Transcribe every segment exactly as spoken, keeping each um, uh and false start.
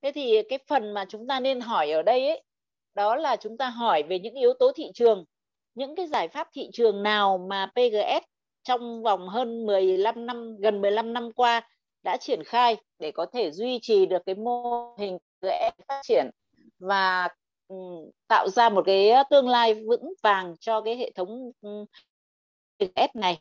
Thế thì cái phần mà chúng ta nên hỏi ở đây ấy, đó là chúng ta hỏi về những yếu tố thị trường, những cái giải pháp thị trường nào mà pê giê ét trong vòng hơn mười lăm năm, gần mười lăm năm qua đã triển khai để có thể duy trì được cái mô hình pê giê ét phát triển và um, tạo ra một cái tương lai vững vàng cho cái hệ thống um, pê giê ét này.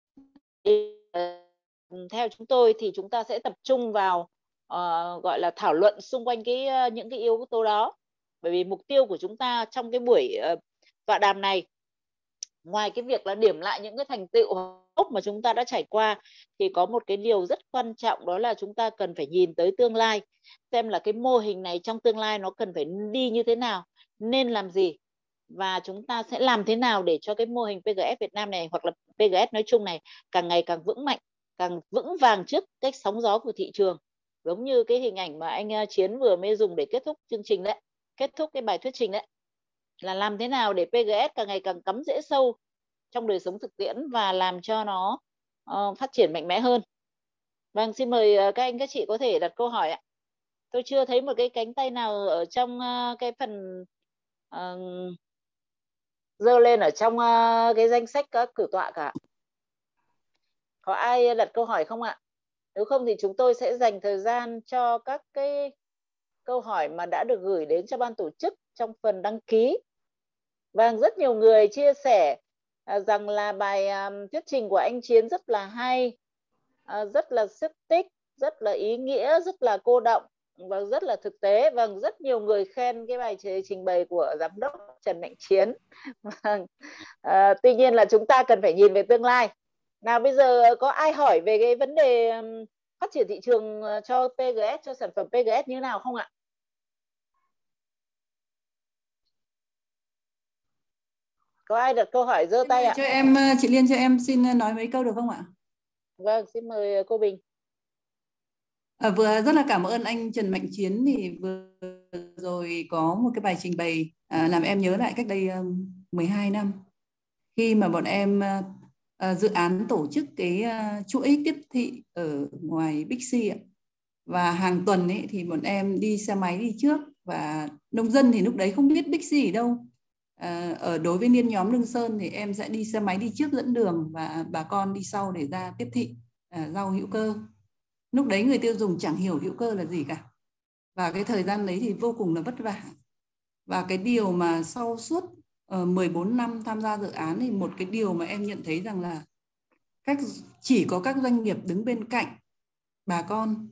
Theo chúng tôi thì chúng ta sẽ tập trung vào uh, gọi là thảo luận xung quanh cái uh, những cái yếu tố đó, bởi vì mục tiêu của chúng ta trong cái buổi uh, tọa đàm này, ngoài cái việc là điểm lại những cái thành tựu mà chúng ta đã trải qua, thì có một cái điều rất quan trọng, đó là chúng ta cần phải nhìn tới tương lai, xem là cái mô hình này trong tương lai nó cần phải đi như thế nào, nên làm gì, và chúng ta sẽ làm thế nào để cho cái mô hình pê giê ét Việt Nam này, hoặc là pê giê ét nói chung này, càng ngày càng vững mạnh, càng vững vàng trước cách sóng gió của thị trường. Giống như cái hình ảnh mà anh Chiến vừa mới dùng để kết thúc chương trình đấy, kết thúc cái bài thuyết trình đấy, là làm thế nào để pê giê ét càng ngày càng cắm rễ sâu trong đời sống thực tiễn và làm cho nó uh, phát triển mạnh mẽ hơn. Vâng, xin mời uh, các anh các chị có thể đặt câu hỏi ạ. Tôi chưa thấy một cái cánh tay nào ở trong uh, cái phần uh, dơ lên ở trong uh, cái danh sách các cử tọa cả. Có ai đặt câu hỏi không ạ? Nếu không thì chúng tôi sẽ dành thời gian cho các cái câu hỏi mà đã được gửi đến cho ban tổ chức trong phần đăng ký. Vâng, rất nhiều người chia sẻ à, rằng là bài um, thuyết trình của anh Chiến rất là hay, à, rất là xúc tích, rất là ý nghĩa, rất là cô đọng và rất là thực tế. Vâng, rất nhiều người khen cái bài trình bày của giám đốc Trần Mạnh Chiến. Vâng. À, tuy nhiên là chúng ta cần phải nhìn về tương lai. Nào bây giờ có ai hỏi về cái vấn đề um, phát triển thị trường cho pê giê ét, cho sản phẩm pê giê ét như thế nào không ạ? Có ai đặt câu hỏi giơ tay ạ? Cho em, chị Liên, cho em xin nói mấy câu được không ạ? Vâng, xin mời cô Bình. À, vừa rất là cảm ơn anh Trần Mạnh Chiến, thì vừa rồi có một cái bài trình bày à, làm em nhớ lại cách đây um, mười hai năm, khi mà bọn em uh, uh, dự án tổ chức cái uh, chuỗi tiếp thị ở ngoài Bixi ạ. Và hàng tuần ấy thì bọn em đi xe máy đi trước, và nông dân thì lúc đấy không biết Bixi ở đâu. À, ở đối với niên nhóm Lương Sơn thì em sẽ đi xe máy đi trước dẫn đường, và bà con đi sau để ra tiếp thị à, rau hữu cơ. Lúc đấy người tiêu dùng chẳng hiểu hữu cơ là gì cả, và cái thời gian đấy thì vô cùng là vất vả. Và cái điều mà sau suốt uh, mười bốn năm tham gia dự án thì một cái điều mà em nhận thấy rằng là các chỉ có các doanh nghiệp đứng bên cạnh bà con,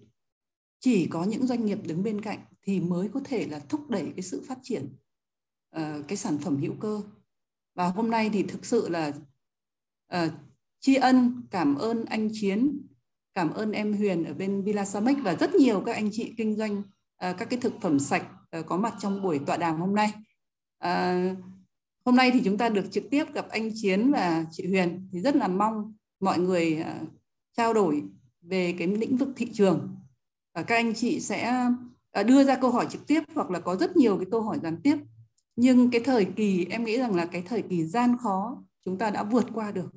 chỉ có những doanh nghiệp đứng bên cạnh thì mới có thể là thúc đẩy cái sự phát triển uh, cái sản phẩm hữu cơ. Và hôm nay thì thực sự là uh, tri ân, cảm ơn anh Chiến, cảm ơn em Huyền ở bên Vilasamex và rất nhiều các anh chị kinh doanh uh, các cái thực phẩm sạch uh, có mặt trong buổi tọa đàm hôm nay. Uh, hôm nay thì chúng ta được trực tiếp gặp anh Chiến và chị Huyền, thì rất là mong mọi người uh, trao đổi về cái lĩnh vực thị trường. Và các anh chị sẽ uh, đưa ra câu hỏi trực tiếp, hoặc là có rất nhiều cái câu hỏi gián tiếp. Nhưng cái thời kỳ, em nghĩ rằng là cái thời kỳ gian khó chúng ta đã vượt qua được.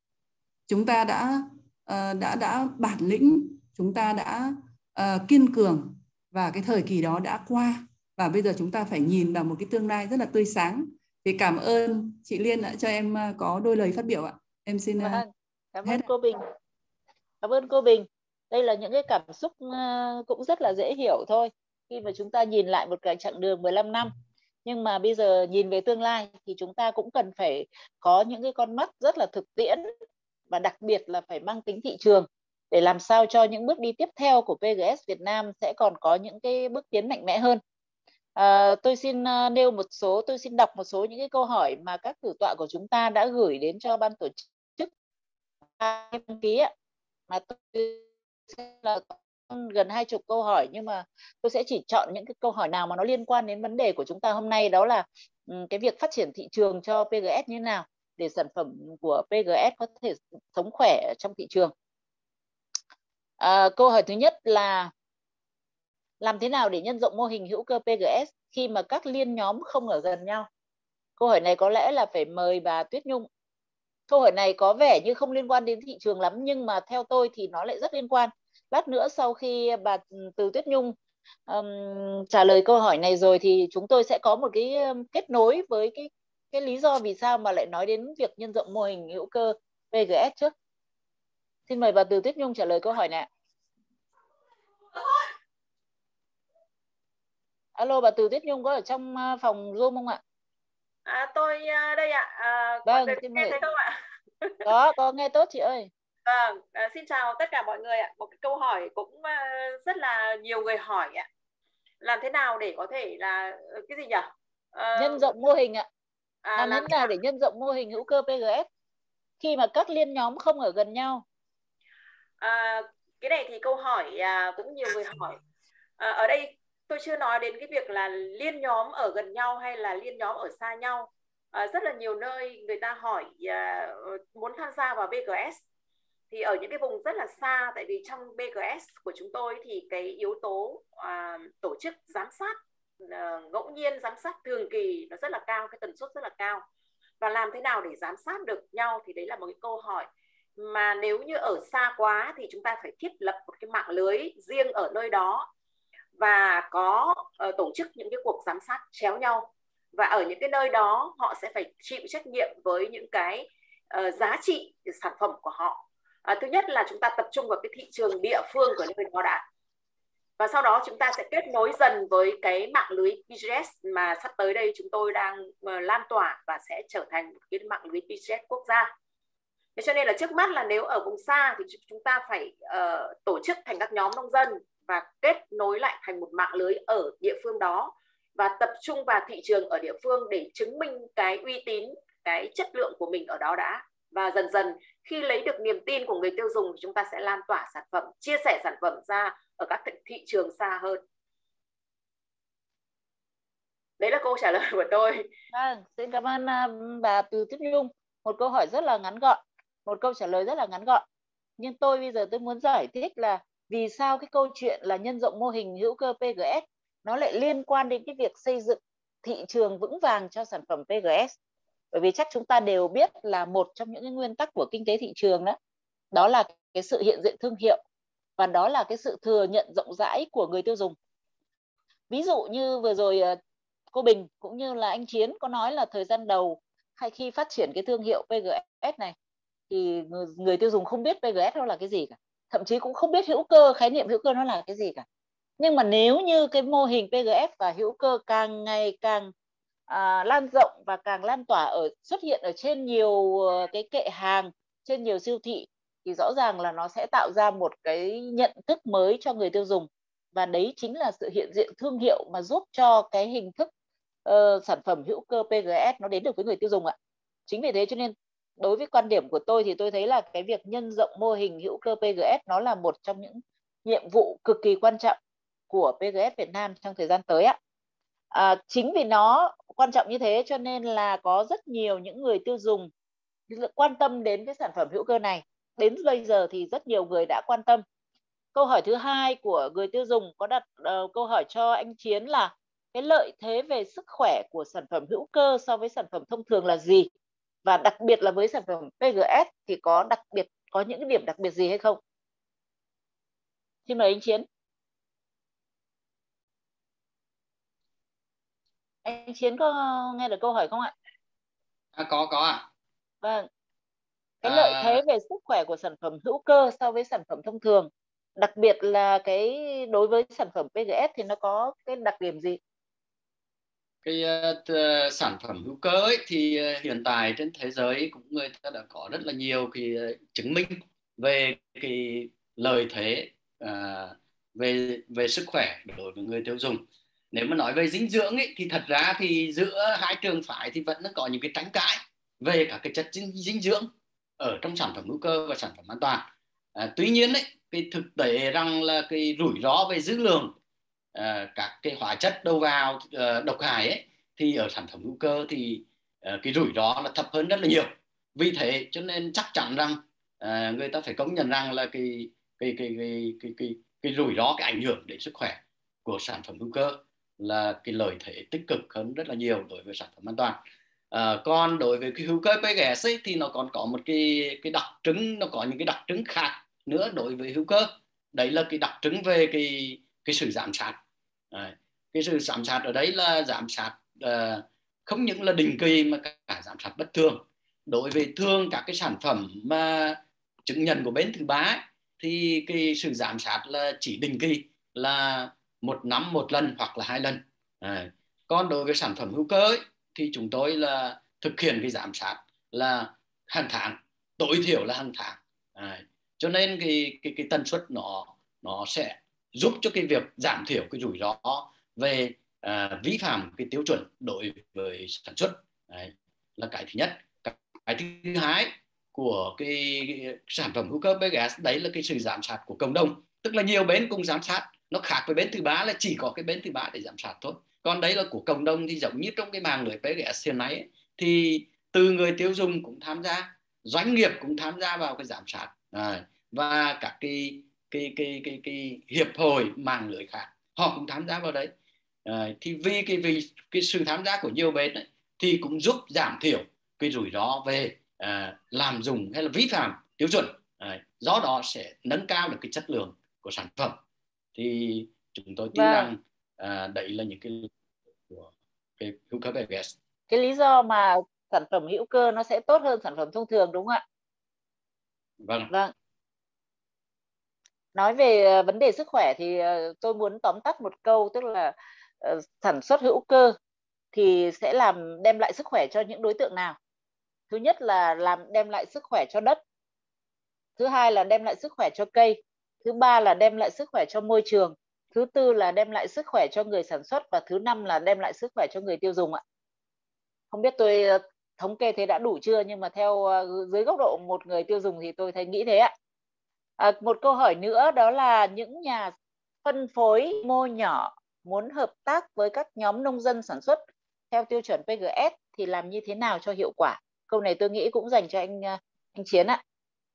Chúng ta đã uh, đã đã bản lĩnh, chúng ta đã uh, kiên cường, và cái thời kỳ đó đã qua, và bây giờ chúng ta phải nhìn vào một cái tương lai rất là tươi sáng. Thì cảm ơn chị Liên đã cho em uh, có đôi lời phát biểu ạ. Em xin uh, vâng, cảm hết. ơn cô Bình. Cảm ơn cô Bình. Đây là những cái cảm xúc uh, cũng rất là dễ hiểu thôi, khi mà chúng ta nhìn lại một cái chặng đường mười lăm năm. Nhưng mà bây giờ nhìn về tương lai thì chúng ta cũng cần phải có những cái con mắt rất là thực tiễn, và đặc biệt là phải mang tính thị trường, để làm sao cho những bước đi tiếp theo của pê giê ét Việt Nam sẽ còn có những cái bước tiến mạnh mẽ hơn. À, tôi xin uh, nêu một số, tôi xin đọc một số những cái câu hỏi mà các cử tọa của chúng ta đã gửi đến cho ban tổ chức đăng ký ạ. Mà tôi sẽ là gần hai chục câu hỏi, nhưng mà tôi sẽ chỉ chọn những cái câu hỏi nào mà nó liên quan đến vấn đề của chúng ta hôm nay, đó là um, cái việc phát triển thị trường cho pê giê ét như thế nào để sản phẩm của pê giê ét có thể sống khỏe trong thị trường. À, câu hỏi thứ nhất là làm thế nào để nhân rộng mô hình hữu cơ pê giê ét khi mà các liên nhóm không ở gần nhau? Câu hỏi này có lẽ là phải mời bà Tuyết Nhung. Câu hỏi này có vẻ như không liên quan đến thị trường lắm, nhưng mà theo tôi thì nó lại rất liên quan. Lát nữa sau khi bà Từ Tuyết Nhung um, trả lời câu hỏi này rồi thì chúng tôi sẽ có một cái um, kết nối với cái cái lý do vì sao mà lại nói đến việc nhân rộng mô hình hữu cơ pê giê ét trước. Xin mời bà Từ Tuyết Nhung trả lời câu hỏi này. Alo, bà Từ Tuyết Nhung có ở trong phòng Zoom không ạ? À, tôi đây ạ. À, vâng, mọi người nghe thấy không ạ? Có, có nghe tốt chị ơi. Vâng, à, xin chào tất cả mọi người ạ. Một cái câu hỏi cũng uh, rất là nhiều người hỏi ạ. Làm thế nào để có thể là cái gì nhỉ? Uh, nhân rộng mô hình ạ. À, làm, làm thế nào để nhân rộng mô hình hữu cơ pê giê ét khi mà các liên nhóm không ở gần nhau? À, cái này thì câu hỏi à, cũng nhiều người hỏi. À, ở đây tôi chưa nói đến cái việc là liên nhóm ở gần nhau hay là liên nhóm ở xa nhau. À, rất là nhiều nơi người ta hỏi à, muốn tham gia vào bê giê ét thì ở những cái vùng rất là xa, tại vì trong bê giê ét của chúng tôi thì cái yếu tố à, tổ chức giám sát à, ngẫu nhiên, giám sát thường kỳ nó rất là cao, cái tần suất rất là cao. Và làm thế nào để giám sát được nhau thì đấy là một cái câu hỏi mà nếu như ở xa quá thì chúng ta phải thiết lập một cái mạng lưới riêng ở nơi đó và có uh, tổ chức những cái cuộc giám sát chéo nhau, và ở những cái nơi đó họ sẽ phải chịu trách nhiệm với những cái uh, giá trị sản phẩm của họ. Uh, thứ nhất là chúng ta tập trung vào cái thị trường địa phương của nơi đó đã, và sau đó chúng ta sẽ kết nối dần với cái mạng lưới pê giê ét mà sắp tới đây chúng tôi đang uh, lan tỏa và sẽ trở thành một cái mạng lưới pê giê ét quốc gia. Thế cho nên là trước mắt là nếu ở vùng xa thì chúng ta phải uh, tổ chức thành các nhóm nông dân và kết nối lại thành một mạng lưới ở địa phương đó và tập trung vào thị trường ở địa phương để chứng minh cái uy tín, cái chất lượng của mình ở đó đã. Và dần dần khi lấy được niềm tin của người tiêu dùng thì chúng ta sẽ lan tỏa sản phẩm, chia sẻ sản phẩm ra ở các thị trường xa hơn. Đấy là câu trả lời của tôi. À, xin cảm ơn uh, bà Từ Tuyết Nhung. Một câu hỏi rất là ngắn gọn, một câu trả lời rất là ngắn gọn. Nhưng tôi bây giờ tôi muốn giải thích là vì sao cái câu chuyện là nhân rộng mô hình hữu cơ pê giê ét nó lại liên quan đến cái việc xây dựng thị trường vững vàng cho sản phẩm pê giê ét. Bởi vì chắc chúng ta đều biết là một trong những cái nguyên tắc của kinh tế thị trường đó, đó là cái sự hiện diện thương hiệu và đó là cái sự thừa nhận rộng rãi của người tiêu dùng. Ví dụ như vừa rồi cô Bình cũng như là anh Chiến có nói là thời gian đầu hay khi phát triển cái thương hiệu pê giê ét này thì người, người tiêu dùng không biết pê giê ét nó là cái gì cả, thậm chí cũng không biết hữu cơ, khái niệm hữu cơ nó là cái gì cả. Nhưng mà nếu như cái mô hình pê giê ét và hữu cơ càng ngày càng à, lan rộng và càng lan tỏa ở xuất hiện ở trên nhiều cái kệ hàng, trên nhiều siêu thị, thì rõ ràng là nó sẽ tạo ra một cái nhận thức mới cho người tiêu dùng, và đấy chính là sự hiện diện thương hiệu mà giúp cho cái hình thức uh, sản phẩm hữu cơ pê giê ét nó đến được với người tiêu dùng ạ. Chính vì thế cho nên đối với quan điểm của tôi thì tôi thấy là cái việc nhân rộng mô hình hữu cơ pê giê ét nó là một trong những nhiệm vụ cực kỳ quan trọng của pê giê ét Việt Nam trong thời gian tới ạ. À, chính vì nó quan trọng như thế cho nên là có rất nhiều những người tiêu dùng quan tâm đến cái sản phẩm hữu cơ này. Đến bây giờ thì rất nhiều người đã quan tâm. Câu hỏi thứ hai của người tiêu dùng có đặt uh, câu hỏi cho anh Chiến là cái lợi thế về sức khỏe của sản phẩm hữu cơ so với sản phẩm thông thường là gì? Và đặc biệt là với sản phẩm pê giê ét thì có đặc biệt có những cái điểm đặc biệt gì hay không? Xin mời anh Chiến. Anh Chiến có nghe được câu hỏi không ạ? À, có có ạ. À. Vâng. Cái lợi à... thế về sức khỏe của sản phẩm hữu cơ so với sản phẩm thông thường, đặc biệt là cái đối với sản phẩm pê giê ét thì nó có cái đặc điểm gì? Cái uh, sản phẩm hữu cơ ấy, thì uh, hiện tại trên thế giới cũng người ta đã có rất là nhiều cái uh, chứng minh về cái lợi thế uh, về về sức khỏe đối với người tiêu dùng. Nếu mà nói về dinh dưỡng ấy, thì thật ra thì giữa hai trường phái thì vẫn có những cái tranh cãi về các cái chất dinh, dinh dưỡng ở trong sản phẩm hữu cơ và sản phẩm an toàn. À, tuy nhiên ấy, cái thực tế rằng là cái rủi ro về dư lượng à, các cái hóa chất đầu vào à, độc hại ấy, thì ở sản phẩm hữu cơ thì à, cái rủi ro là thấp hơn rất là nhiều. Vì thế cho nên chắc chắn rằng à, người ta phải công nhận rằng là cái cái cái cái cái cái, cái rủi ro, cái ảnh hưởng đến sức khỏe của sản phẩm hữu cơ là cái lợi thế tích cực hơn rất là nhiều đối với sản phẩm an toàn. À, còn đối với cái hữu cơ pê giê ét ấy, thì nó còn có một cái cái đặc trưng, nó có những cái đặc trưng khác nữa đối với hữu cơ. Đấy là cái đặc trưng về cái cái sự giám sát À, cái sự giám sát ở đây là giám sát uh, không những là định kỳ mà cả giám sát bất thường. Đối với thường các cái sản phẩm mà chứng nhận của bên thứ ba ấy, thì cái sự giám sát là chỉ định kỳ là một năm một lần hoặc là hai lần. À, còn đối với sản phẩm hữu cơ ấy, thì chúng tôi là thực hiện cái giám sát là hàng tháng, tối thiểu là hàng tháng. À, cho nên cái cái cái tần suất nó nó sẽ giúp cho cái việc giảm thiểu cái rủi ro về à, vi phạm cái tiêu chuẩn đối với sản xuất. Đấy, là cái thứ nhất. Cái thứ hai của cái, cái sản phẩm hữu cơ pê giê ét đấy là cái sự giám sát của cộng đồng, tức là nhiều bên cùng giám sát. Nó khác với bên thứ ba là chỉ có cái bên thứ ba để giám sát thôi, còn đấy là của cộng đồng. Thì giống như trong cái mạng lưới pê giê ét hiện nay ấy, thì từ người tiêu dùng cũng tham gia, doanh nghiệp cũng tham gia vào cái giám sát, à, và các cái cái cái cái cái hiệp hội mạng lưới khác họ cũng tham gia vào đấy. À, thì vì cái vì cái sự tham gia của nhiều bên ấy, thì cũng giúp giảm thiểu cái rủi ro về à, làm dùng hay là vi phạm tiêu chuẩn. À, do đó sẽ nâng cao được cái chất lượng của sản phẩm. Thì chúng tôi tin Vâng. rằng à, đấy là những cái của cái hữu cơ pê giê ét. Cái lý do mà sản phẩm hữu cơ nó sẽ tốt hơn sản phẩm thông thường đúng không ạ? Vâng. Vâng. Nói về vấn đề sức khỏe thì tôi muốn tóm tắt một câu, tức là uh, sản xuất hữu cơ thì sẽ làm đem lại sức khỏe cho những đối tượng nào? Thứ nhất là làm đem lại sức khỏe cho đất. Thứ hai là đem lại sức khỏe cho cây. Thứ ba là đem lại sức khỏe cho môi trường. Thứ tư là đem lại sức khỏe cho người sản xuất. Và thứ năm là đem lại sức khỏe cho người tiêu dùng ạ. Không biết tôi thống kê thế đã đủ chưa, nhưng mà theo dưới góc độ một người tiêu dùng thì tôi thấy nghĩ thế ạ. À, một câu hỏi nữa đó là những nhà phân phối mô nhỏ muốn hợp tác với các nhóm nông dân sản xuất theo tiêu chuẩn pê giê ét thì làm như thế nào cho hiệu quả? Câu này tôi nghĩ cũng dành cho anh anh Chiến ạ.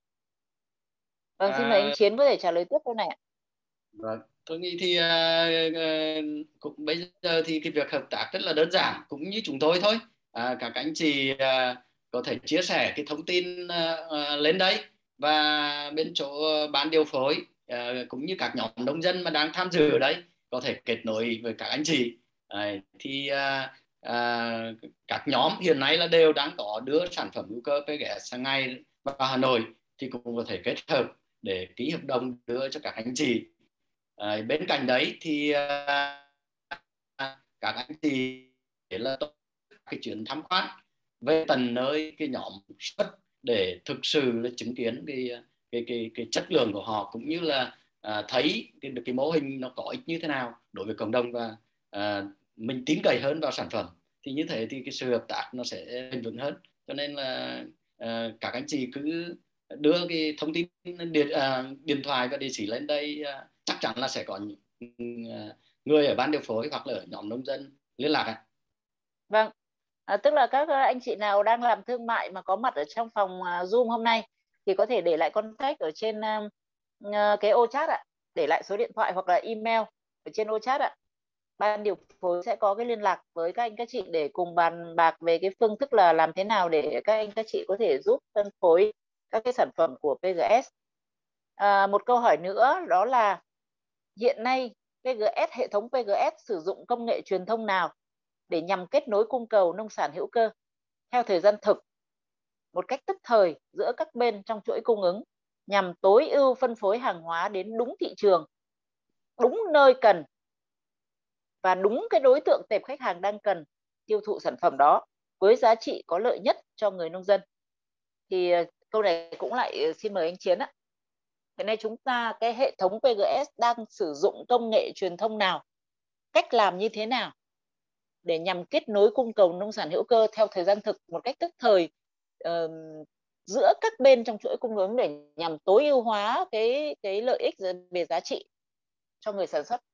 Vâng, xin mời anh Chiến có thể trả lời tiếp câu này ạ. Vâng, tôi nghĩ thì uh, cũng bây giờ thì cái việc hợp tác rất là đơn giản, cũng như chúng tôi thôi. À, các anh chị uh, có thể chia sẻ cái thông tin uh, uh, lên đây, và bên chỗ ban điều phối uh, cũng như các nhóm nông dân mà đang tham dự ở đây có thể kết nối với các anh chị. À, thì uh, uh, các nhóm hiện nay là đều đang có đưa sản phẩm hữu cơ pê giê ét sang ngày vào Hà Nội, thì cũng có thể kết hợp để ký hợp đồng đưa cho các anh chị. À, bên cạnh đấy thì à, các anh chị là cái chuyến tham quan về tận nơi cái nhóm xuất để thực sự là chứng kiến cái cái cái cái chất lượng của họ, cũng như là à, thấy cái cái mô hình nó có ích như thế nào đối với cộng đồng, và à, mình tin cậy hơn vào sản phẩm. Thì như thế thì cái sự hợp tác nó sẽ bền vững hơn. Cho nên là à, các anh chị cứ đưa cái thông tin điện, à, điện thoại và địa chỉ lên đây, à, chắc chắn là sẽ có người ở ban điều phối hoặc là ở nhóm nông dân liên lạc ạ. Vâng, à, tức là các anh chị nào đang làm thương mại mà có mặt ở trong phòng Zoom hôm nay thì có thể để lại contact ở trên uh, cái ô chat ạ, để lại số điện thoại hoặc là email ở trên ô chat ạ. Ban điều phối sẽ có cái liên lạc với các anh các chị để cùng bàn bạc về cái phương thức là làm thế nào để các anh các chị có thể giúp phân phối các cái sản phẩm của pê giê ét. À, một câu hỏi nữa đó là hiện nay pê giê ét, hệ thống pê giê ét sử dụng công nghệ truyền thông nào để nhằm kết nối cung cầu nông sản hữu cơ theo thời gian thực một cách tức thời giữa các bên trong chuỗi cung ứng, nhằm tối ưu phân phối hàng hóa đến đúng thị trường, đúng nơi cần và đúng cái đối tượng tệp khách hàng đang cần tiêu thụ sản phẩm đó với giá trị có lợi nhất cho người nông dân? Thì câu này cũng lại xin mời anh Chiến ạ. Hiện nay chúng ta cái hệ thống pê giê ét đang sử dụng công nghệ truyền thông nào, cách làm như thế nào để nhằm kết nối cung cầu nông sản hữu cơ theo thời gian thực một cách tức thời uh, giữa các bên trong chuỗi cung ứng để nhằm tối ưu hóa cái cái lợi ích về giá trị cho người sản xuất?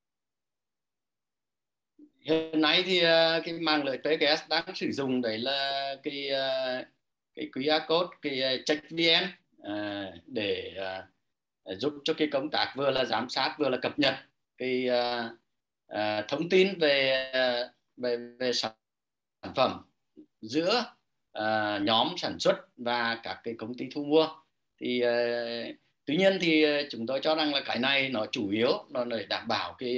Hiện nay thì cái mạng lưới pê giê ét đang sử dụng đấy là cái cái quy rờ code, cái check vê en để giúp cho cái công tác vừa là giám sát vừa là cập nhật cái thông tin về về về sản phẩm giữa nhóm sản xuất và các cái công ty thu mua. Thì tuy nhiên thì chúng tôi cho rằng là cái này nó chủ yếu nó để đảm bảo cái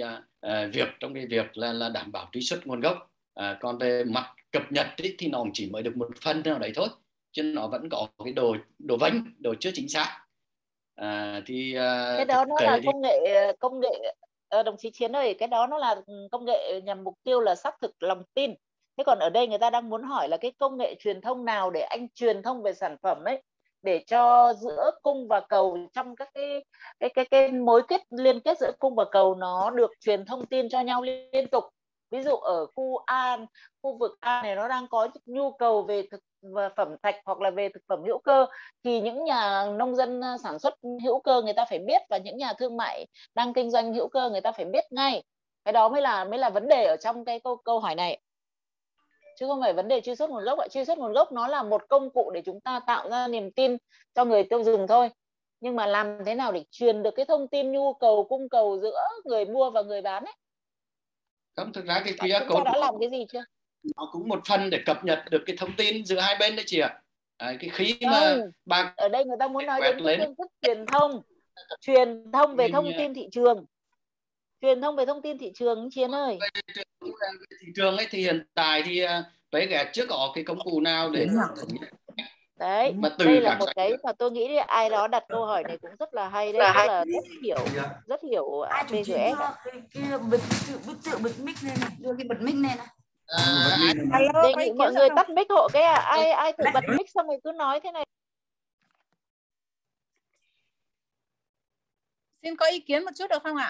uh, việc trong cái việc là, là đảm bảo truy xuất nguồn gốc. Uh, còn về mặt cập nhật ý, thì nó chỉ mới được một phần nào đấy thôi, chứ nó vẫn có cái đồ đồ vánh, đồ chưa chính xác. À, thì uh, cái đó nó là thì... công nghệ công nghệ à, đồng chí Chiến ơi, cái đó nó là công nghệ nhằm mục tiêu là xác thực lòng tin. Thế còn ở đây người ta đang muốn hỏi là cái công nghệ truyền thông nào để anh truyền thông về sản phẩm ấy, để cho giữa cung và cầu trong các cái cái cái cái mối kết liên kết giữa cung và cầu nó được truyền thông tin cho nhau liên tục. Ví dụ ở khu A, khu vực A này nó đang có nhu cầu về thực phẩm sạch hoặc là về thực phẩm hữu cơ, thì những nhà nông dân sản xuất hữu cơ người ta phải biết, và những nhà thương mại đang kinh doanh hữu cơ người ta phải biết ngay. Cái đó mới là mới là vấn đề ở trong cái câu câu hỏi này, chứ không phải vấn đề truy xuất nguồn gốc. Truy xuất nguồn gốc nó là một công cụ để chúng ta tạo ra niềm tin cho người tiêu dùng thôi, nhưng mà làm thế nào để truyền được cái thông tin nhu cầu cung cầu giữa người mua và người bán ấy. Không, thực ra cái quy rờ chúng code ta đã làm cái gì chưa? Nó cũng một phần để cập nhật được cái thông tin giữa hai bên đấy chị ạ. À, cái khi không, mà bà ở đây người ta muốn nói đến cái lên phương thức truyền thông, truyền thông về mình, thông tin thị trường, truyền thông về thông tin thị trường Chiến ơi. về thị trường ấy thì hiện tại thì với cái chưa có cái công cụ nào để đấy, mà từ đây là các một cái mà tôi nghĩ ai đó đặt câu hỏi này cũng rất là hay đấy, tức là rất hiểu rất hiểu pê giê ét. Cái bật tự tự bật mic lên này, đưa cái bật mic lên này. À, đề nghị mọi người tắt mic hộ cái à, ai ai tự bật mic xong rồi cứ nói thế này. Xin có ý kiến một chút được không ạ?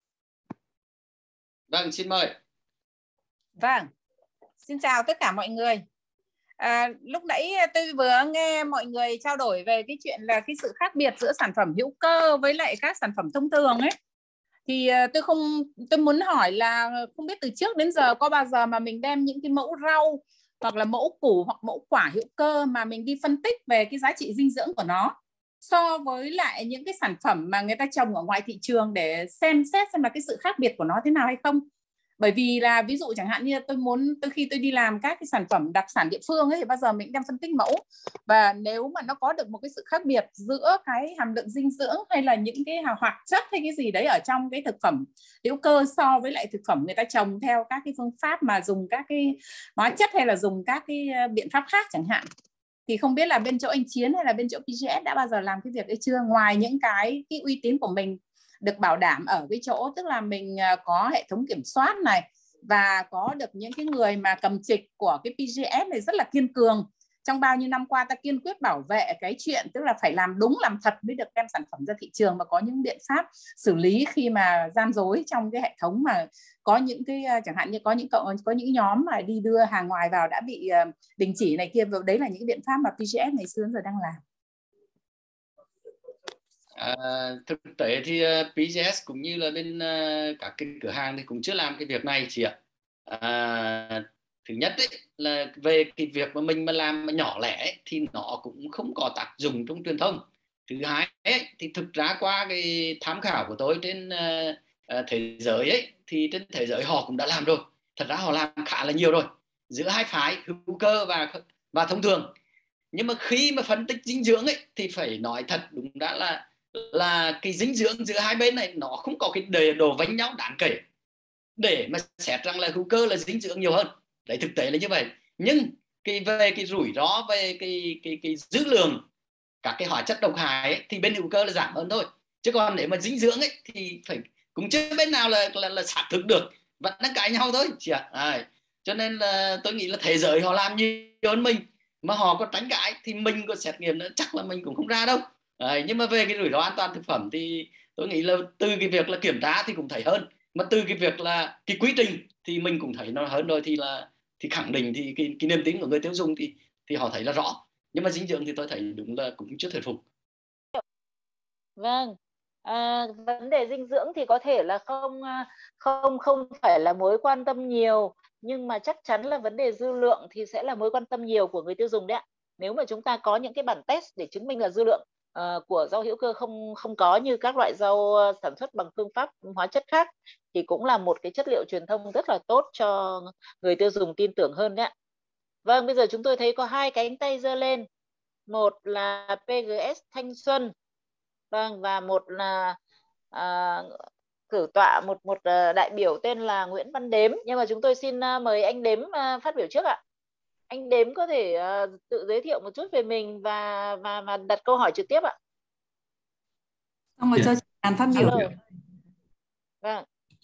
Vâng, xin mời. Vâng, xin chào tất cả mọi người. À, lúc nãy tôi vừa nghe mọi người trao đổi về cái chuyện là cái sự khác biệt giữa sản phẩm hữu cơ với lại các sản phẩm thông thường ấy. Thì tôi không tôi muốn hỏi là không biết từ trước đến giờ có bao giờ mà mình đem những cái mẫu rau hoặc là mẫu củ hoặc mẫu quả hữu cơ mà mình đi phân tích về cái giá trị dinh dưỡng của nó so với lại những cái sản phẩm mà người ta trồng ở ngoài thị trường để xem xét xem là cái sự khác biệt của nó thế nào hay không? Bởi vì là ví dụ chẳng hạn như tôi muốn từ khi tôi đi làm các cái sản phẩm đặc sản địa phương ấy thì bao giờ mình đem phân tích mẫu, và nếu mà nó có được một cái sự khác biệt giữa cái hàm lượng dinh dưỡng hay là những cái hoạt chất hay cái gì đấy ở trong cái thực phẩm hữu cơ so với lại thực phẩm người ta trồng theo các cái phương pháp mà dùng các cái hóa chất hay là dùng các cái biện pháp khác chẳng hạn, thì không biết là bên chỗ anh Chiến hay là bên chỗ pê giê ét đã bao giờ làm cái việc ấy chưa, ngoài những cái, cái uy tín của mình được bảo đảm ở cái chỗ tức là mình có hệ thống kiểm soát này và có được những cái người mà cầm trịch của cái pê giê ét này rất là kiên cường. Trong bao nhiêu năm qua ta kiên quyết bảo vệ cái chuyện tức là phải làm đúng làm thật mới được đem sản phẩm ra thị trường, và có những biện pháp xử lý khi mà gian dối trong cái hệ thống, mà có những cái chẳng hạn như có những có những nhóm mà đi đưa hàng ngoài vào đã bị đình chỉ này kia, đấy là những cái biện pháp mà pê giê ét ngày xưa đến giờ đang làm. À, thực tế thì uh, pê giê ét cũng như là bên uh, các cái cửa hàng thì cũng chưa làm cái việc này chị ạ. À, thứ nhất ấy, là về cái việc mà mình mà làm mà nhỏ lẻ ấy, thì nó cũng không có tác dụng trong truyền thông. Thứ hai ấy, thì thực ra qua cái tham khảo của tôi trên uh, uh, thế giới ấy, thì trên thế giới họ cũng đã làm rồi. Thật ra họ làm khá là nhiều rồi giữa hai phái hữu cơ và và thông thường. Nhưng mà khi mà phân tích dinh dưỡng ấy thì phải nói thật đúng đã là là cái dinh dưỡng giữa hai bên này nó không có cái đề đồ vánh nhau đáng kể để mà xét rằng là hữu cơ là dinh dưỡng nhiều hơn. Đấy, thực tế là như vậy. Nhưng cái về cái rủi ro về cái cái cái dư lượng các cái hóa chất độc hại ấy, thì bên hữu cơ là giảm hơn thôi. Chứ còn nếu mà dinh dưỡng ấy thì phải cũng chưa bên nào là là, là xác thực được, vẫn đang cãi nhau thôi chị ạ. À, cho nên là tôi nghĩ là thế giới họ làm nhiều hơn mình, mà họ có tránh cãi thì mình có xét nghiệm nữa chắc là mình cũng không ra đâu. Đấy, nhưng mà về cái rủi ro an toàn thực phẩm thì tôi nghĩ là từ cái việc là kiểm tra thì cũng thấy hơn, mà từ cái việc là cái quy trình thì mình cũng thấy nó hơn rồi, thì là thì khẳng định thì cái, cái niềm tin của người tiêu dùng thì thì họ thấy là rõ. Nhưng mà dinh dưỡng thì tôi thấy đúng là cũng chưa thuyết phục. Vâng, à, vấn đề dinh dưỡng thì có thể là không không không phải là mối quan tâm nhiều, nhưng mà chắc chắn là vấn đề dư lượng thì sẽ là mối quan tâm nhiều của người tiêu dùng đấy ạ. Nếu mà chúng ta có những cái bản test để chứng minh là dư lượng uh, của rau hữu cơ không không có như các loại rau sản xuất bằng phương pháp hóa chất khác, thì cũng là một cái chất liệu truyền thông rất là tốt cho người tiêu dùng tin tưởng hơn đấy ạ. Vâng, bây giờ chúng tôi thấy có hai cánh tay giơ lên, một là pê giê ét Thanh Xuân, vâng, và một là à, cử tọa một một đại biểu tên là Nguyễn Văn Đếm, nhưng mà chúng tôi xin mời anh Đếm phát biểu trước ạ. Anh Đếm có thể tự giới thiệu một chút về mình và và và đặt câu hỏi trực tiếp ạ. Xong rồi cho chị Hàn phát biểu. Alo. Vâng.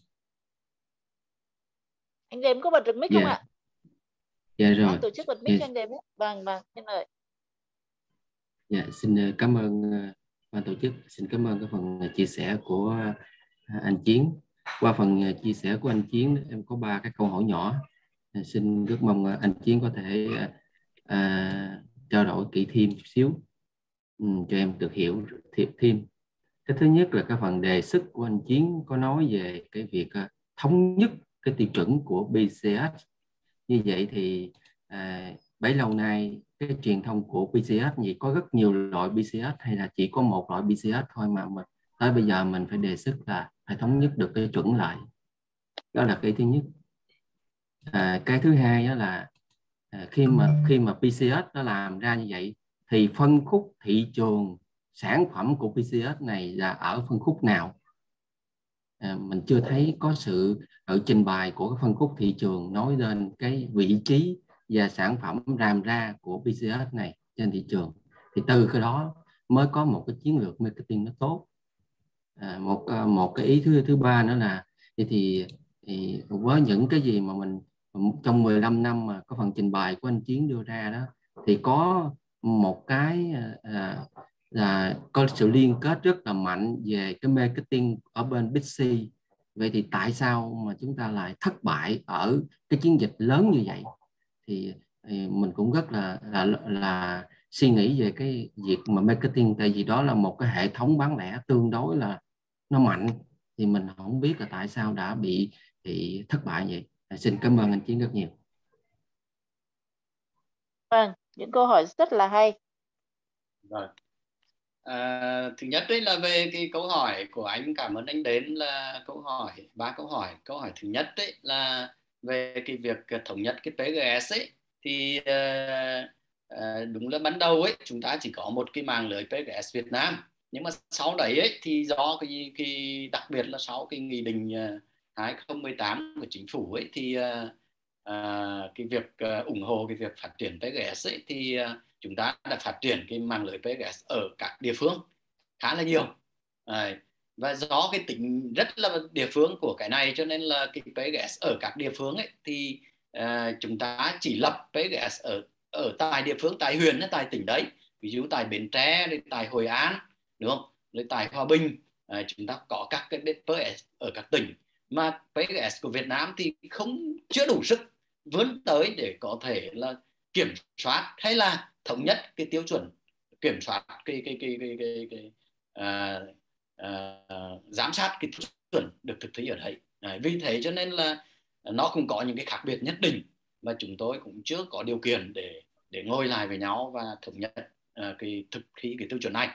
Anh Đếm có bật được mic dạ. không ạ? Dạ rồi. Anh tổ chức bật mic dạ. cho anh Đếm. Vâng vâng, xin mời. Dạ, xin cảm ơn ban tổ chức, xin cảm ơn cái phần chia sẻ của anh Chiến. Qua phần chia sẻ của anh Chiến, em có ba cái câu hỏi nhỏ. Xin rất mong anh Chiến có thể à, trao đổi kỹ thêm chút xíu ừ, cho em được hiểu thêm. Cái thứ nhất là cái phần đề xuất của anh Chiến có nói về cái việc thống nhất cái tiêu chuẩn của bê xê ét. Như vậy thì à, bấy lâu nay cái truyền thông của bê xê ét gì có rất nhiều loại bê xê ét hay là chỉ có một loại bê xê ét thôi, mà mình tới bây giờ mình phải đề xuất là phải thống nhất được cái chuẩn lại. Đó là cái thứ nhất. À, cái thứ hai đó là à, khi mà khi mà bê xê ét nó làm ra như vậy thì phân khúc thị trường sản phẩm của bê xê ét này là ở phân khúc nào? À, mình chưa thấy có sự ở trình bày của cái phân khúc thị trường nói lên cái vị trí và sản phẩm làm ra của bê xê ét này trên thị trường, thì từ cái đó mới có một cái chiến lược marketing nó tốt. À, một một cái ý thứ thứ ba nữa là thì, thì, thì với những cái gì mà mình trong mười lăm năm mà có phần trình bày của anh Chiến đưa ra đó, thì có một cái à, là có sự liên kết rất là mạnh về cái marketing ở bên Bixi. Vậy thì tại sao mà chúng ta lại thất bại ở cái chiến dịch lớn như vậy? Thì, thì mình cũng rất là, là là suy nghĩ về cái việc mà marketing, tại vì đó là một cái hệ thống bán lẻ tương đối là nó mạnh, thì mình không biết là tại sao đã bị bị thất bại vậy. Xin cảm ơn anh Chiến rất nhiều. Vâng, những câu hỏi rất là hay. Vâng. À, thứ nhất đấy là về cái câu hỏi của anh, cảm ơn anh đến là câu hỏi ba câu hỏi. Câu hỏi thứ nhất đấy là về cái việc thống nhất cái pê giê ét ấy, thì uh, uh, đúng là ban đầu ấy chúng ta chỉ có một cái mạng lưới pê giê ét Việt Nam, nhưng mà sau đấy ấy, thì do cái, cái đặc biệt là sau cái nghị định uh, hai không một tám của chính phủ ấy, thì uh, uh, cái việc uh, ủng hộ cái việc phát triển pê giê ét ấy, thì uh, chúng ta đã phát triển cái mạng lưới pê giê ét ở các địa phương khá là nhiều. À, và do cái tính rất là địa phương của cái này, cho nên là cái pê giê ét ở các địa phương ấy, thì uh, chúng ta chỉ lập pê giê ét ở ở tại địa phương, tại huyện hay tại tỉnh đấy, ví dụ tại Bến Tre, tại Hội An, đúng không, rồi tại Hòa Bình, uh, chúng ta có các cái pê giê ét ở các tỉnh. Mà pê giê ét của Việt Nam thì không chưa đủ sức vươn tới để có thể là kiểm soát hay là thống nhất cái tiêu chuẩn kiểm soát cái cái cái cái, cái, cái uh, uh, giám sát cái tiêu chuẩn được thực thi ở đấy. À, vì thế cho nên là nó cũng có những cái khác biệt nhất định, và chúng tôi cũng chưa có điều kiện để để ngồi lại với nhau và thống nhất uh, cái thực thi cái tiêu chuẩn này,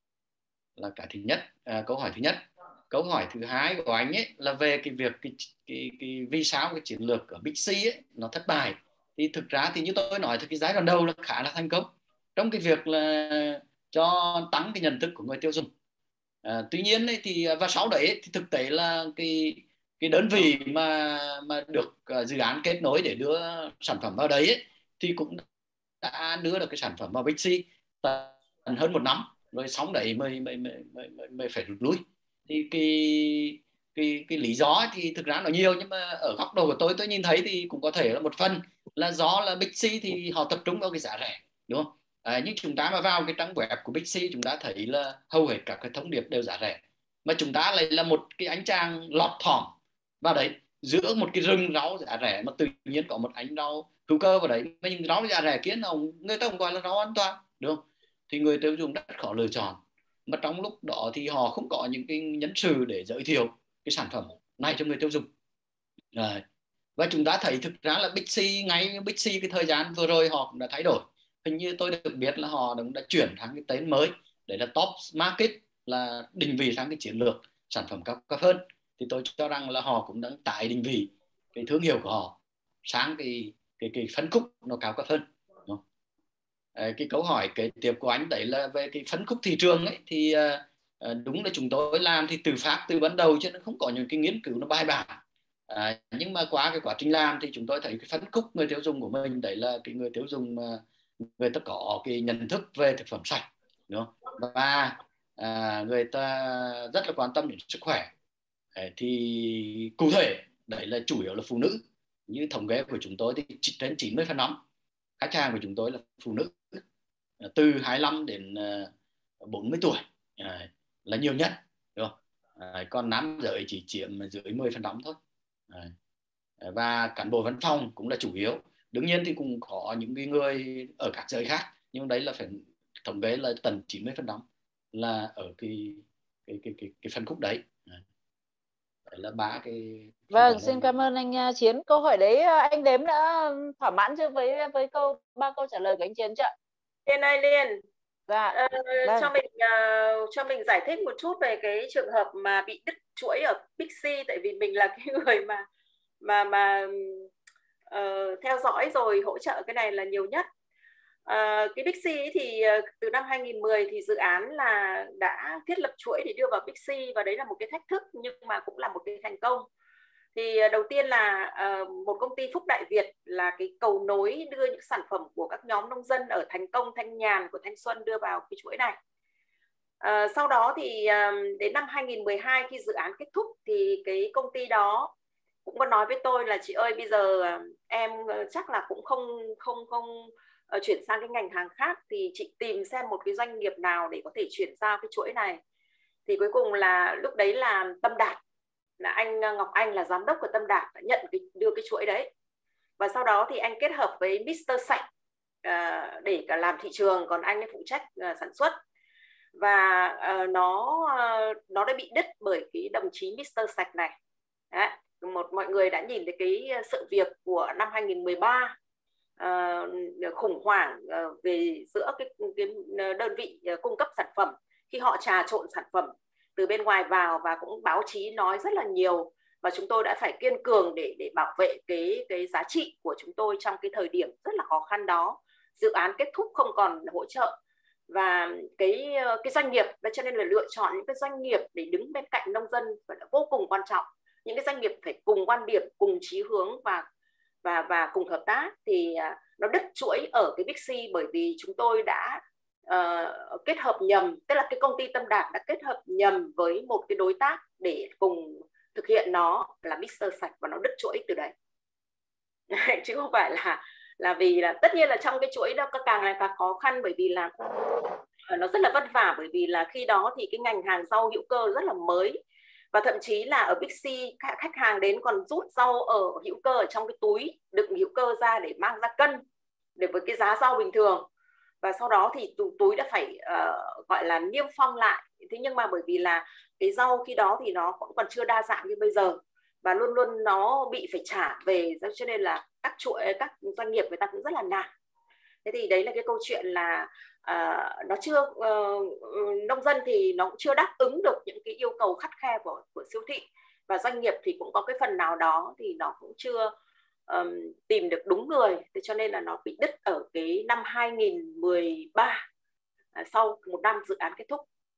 là cái thứ nhất. Uh, câu hỏi thứ nhất. Câu hỏi thứ hai của anh ấy là về cái việc cái, cái, cái vì sao cái chiến lược ở Bixi ấy nó thất bại. Thì thực ra thì như tôi nói thì cái giai đoạn đầu là khá là thành công trong cái việc là cho tăng cái nhận thức của người tiêu dùng. À, tuy nhiên ấy, thì và sau đấy thì thực tế là cái cái đơn vị mà mà được uh, dự án kết nối để đưa sản phẩm vào đấy ấy, thì cũng đã đưa được cái sản phẩm vào Bixi tận hơn một năm rồi, xong đấy mới mới mới mới, mới, mới phải rút lui. Thì cái cái cái lý do thì thực ra nó nhiều, nhưng mà ở góc độ của tôi tôi nhìn thấy thì cũng có thể là một phần là do là Bixi thì họ tập trung vào cái giá rẻ, đúng không? À, nhưng chúng ta mà vào cái trang web của Bixi chúng ta thấy là hầu hết các cái thông điệp đều giá rẻ, mà chúng ta lại là một cái anh chàng lọt thỏm vào đấy giữa một cái rừng rau giá rẻ, mà tự nhiên có một ánh rau hữu cơ vào đấy, mà những rau giá rẻ kia nào người ta không gọi là rau an toàn, đúng không? Thì người tiêu dùng rất khó lựa chọn, mà trong lúc đó thì họ không có những cái nhân sự để giới thiệu cái sản phẩm này cho người tiêu dùng. À, và chúng ta thấy thực ra là Bixi, ngay Bixi cái thời gian vừa rồi họ cũng đã thay đổi. Hình như tôi được biết là họ cũng đã chuyển sang cái tên mới, đấy là Top Market, là định vị sang cái chiến lược sản phẩm cao cấp hơn. Thì tôi cho rằng là họ cũng đang tái định vị cái thương hiệu của họ sang cái cái cái phân khúc nó cao cấp hơn. À, cái câu hỏi kế tiếp của anh đấy là về cái phân khúc thị trường ấy, thì à, đúng là chúng tôi làm thì từ phát từ ban đầu, chứ nó không có những cái nghiên cứu nó bài bản. À, nhưng mà qua cái quá trình làm thì chúng tôi thấy cái phân khúc người tiêu dùng của mình đấy là cái người tiêu dùng mà người ta có cái nhận thức về thực phẩm sạch, đúng không? Và à, người ta rất là quan tâm đến sức khỏe. Đấy, thì cụ thể đấy là chủ yếu là phụ nữ. Như thống kê của chúng tôi thì trên chín mươi phần trăm khách hàng của chúng tôi là phụ nữ từ hai mươi lăm đến bốn mươi tuổi à, là nhiều nhất, đúng không? À, còn nam giới chỉ chiếm dưới mười phần trăm thôi. À, và cán bộ văn phòng cũng là chủ yếu. Đương nhiên thì cũng có những cái người ở các giới khác, nhưng đấy là phải thống kê là tầm chín mươi phần trăm là ở cái cái cái cái, cái phân khúc đấy. À, đấy là ba cái. Vâng, xin cảm ơn anh Chiến. Câu hỏi đấy anh Đếm đã thỏa mãn chưa với với câu ba câu trả lời của anh Chiến chưa? Liên ơi Liên, dạ, uh, vâng. cho mình uh, cho mình giải thích một chút về cái trường hợp mà bị đứt chuỗi ở Bixi, tại vì mình là cái người mà mà mà uh, theo dõi rồi hỗ trợ cái này là nhiều nhất. Uh, cái Bixi thì uh, từ năm hai nghìn mười thì dự án là đã thiết lập chuỗi để đưa vào Bixi, và đấy là một cái thách thức nhưng mà cũng là một cái thành công. Thì đầu tiên là uh, một công ty Phúc Đại Việt là cái cầu nối đưa những sản phẩm của các nhóm nông dân ở Thành Công, Thanh Nhàn của Thanh Xuân đưa vào cái chuỗi này. Uh, sau đó thì uh, đến năm hai nghìn mười hai khi dự án kết thúc thì cái công ty đó cũng có nói với tôi là chị ơi bây giờ uh, em chắc là cũng không không không uh, chuyển sang cái ngành hàng khác, thì chị tìm xem một cái doanh nghiệp nào để có thể chuyển giao cái chuỗi này. Thì cuối cùng là lúc đấy là Tâm Đạt, là anh Ngọc Anh là giám đốc của Tâm Đạt đã nhận cái, đưa cái chuỗi đấy. Và sau đó thì anh kết hợp với mít tơ Sạch uh, để cả làm thị trường, còn anh ấy phụ trách uh, sản xuất. Và uh, nó uh, nó đã bị đứt bởi cái đồng chí mít tơ Sạch này. Đấy, một mọi người đã nhìn thấy cái sự việc của năm hai nghìn mười ba, uh, khủng hoảng uh, về giữa cái, cái đơn vị uh, cung cấp sản phẩm khi họ trà trộn sản phẩm từ bên ngoài vào, và cũng báo chí nói rất là nhiều, và chúng tôi đã phải kiên cường để để bảo vệ cái cái giá trị của chúng tôi trong cái thời điểm rất là khó khăn đó. Dự án kết thúc không còn hỗ trợ, và cái cái doanh nghiệp, cho nên là lựa chọn những cái doanh nghiệp để đứng bên cạnh nông dân là vô cùng quan trọng. Những cái doanh nghiệp phải cùng quan điểm, cùng chí hướng và và và cùng hợp tác. Thì uh, nó đứt chuỗi ở cái Bixi bởi vì chúng tôi đã uh, kết hợp nhầm, tức là cái công ty Tâm Đạt đã kết hợp nhầm với một cái đối tác để cùng thực hiện nó là mít tơ Sạch, và nó đứt chuỗi từ đấy. Chứ không phải là là vì là tất nhiên là trong cái chuỗi đó càng ngày càng khó khăn, bởi vì là nó rất là vất vả, bởi vì là khi đó thì cái ngành hàng rau hữu cơ rất là mới, và thậm chí là ở Bixi khách hàng đến còn rút rau ở hữu cơ ở trong cái túi đựng hữu cơ ra để mang ra cân để với cái giá rau bình thường, và sau đó thì túi đã phải uh, gọi là niêm phong lại. Thế nhưng mà bởi vì là cái rau khi đó thì nó cũng còn chưa đa dạng như bây giờ, và luôn luôn nó bị phải trả về, cho nên là các chuỗi các doanh nghiệp người ta cũng rất là nản. Thế thì đấy là cái câu chuyện là uh, nó chưa uh, nông dân thì nó cũng chưa đáp ứng được những cái yêu cầu khắt khe của của siêu thị, và doanh nghiệp thì cũng có cái phần nào đó thì nó cũng chưa um, tìm được đúng người. Thế cho nên là nó bị đứt ở cái năm hai nghìn mười ba, uh, sau một năm dự án kết thúc.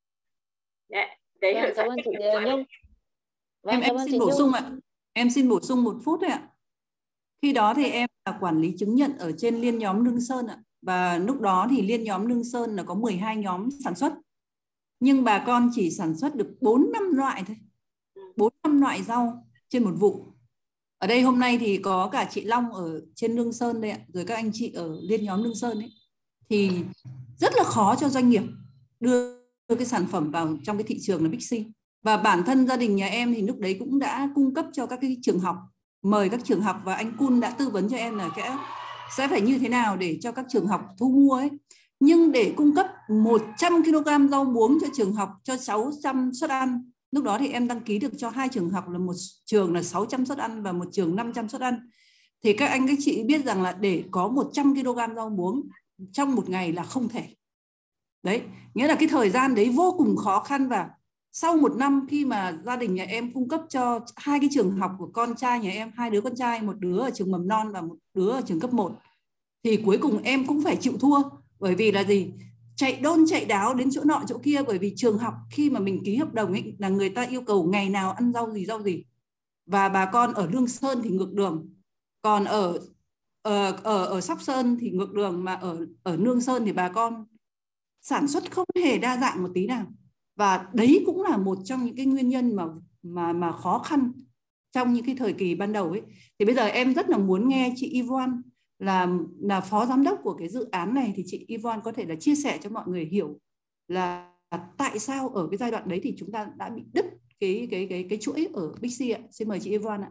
Yeah. Đấy, vâng, cảm ơn chị Nhung. Vâng, em em xin bổ sung ạ. Em xin bổ sung một phút thôi ạ. Khi đó thì em là quản lý chứng nhận ở trên liên nhóm Lương Sơn ạ. Và lúc đó thì liên nhóm Lương Sơn là có mười hai nhóm sản xuất. Nhưng bà con chỉ sản xuất được bốn năm loại thôi. bốn năm loại rau trên một vụ. Ở đây hôm nay thì có cả chị Long ở trên Lương Sơn đây ạ, rồi các anh chị ở liên nhóm Lương Sơn ấy. Thì rất là khó cho doanh nghiệp đưa, đưa cái sản phẩm vào trong cái thị trường là Bixi. Và bản thân gia đình nhà em thì lúc đấy cũng đã cung cấp cho các cái trường học, mời các trường học, và anh Kun đã tư vấn cho em là cái sẽ phải như thế nào để cho các trường học thu mua ấy. Nhưng để cung cấp một trăm ki lô gam rau muống cho trường học cho sáu trăm suất ăn, lúc đó thì em đăng ký được cho hai trường học, là một trường là sáu trăm suất ăn và một trường năm trăm suất ăn. Thì các anh các chị biết rằng là để có một trăm ki lô gam rau muống trong một ngày là không thể. Đấy, nghĩa là cái thời gian đấy vô cùng khó khăn. Và sau một năm khi mà gia đình nhà em cung cấp cho hai cái trường học của con trai nhà em, hai đứa con trai, một đứa ở trường mầm non và một đứa ở trường cấp một, thì cuối cùng em cũng phải chịu thua. Bởi vì là gì? chạy đôn chạy đáo đến chỗ nọ chỗ kia, bởi vì trường học khi mà mình ký hợp đồng ấy là người ta yêu cầu ngày nào ăn rau gì rau gì, và bà con ở Lương Sơn thì ngược đường, còn ở ở ở, ở Sóc Sơn thì ngược đường, mà ở ở Lương Sơn thì bà con sản xuất không hề đa dạng một tí nào, và đấy cũng là một trong những cái nguyên nhân mà mà mà khó khăn trong những cái thời kỳ ban đầu ấy. Thì bây giờ em rất là muốn nghe chị Yvonne là là phó giám đốc của cái dự án này, thì chị Yvonne có thể là chia sẻ cho mọi người hiểu là tại sao ở cái giai đoạn đấy thì chúng ta đã bị đứt cái cái cái cái chuỗi ở Bixi ạ. Xin mời chị Yvonne ạ.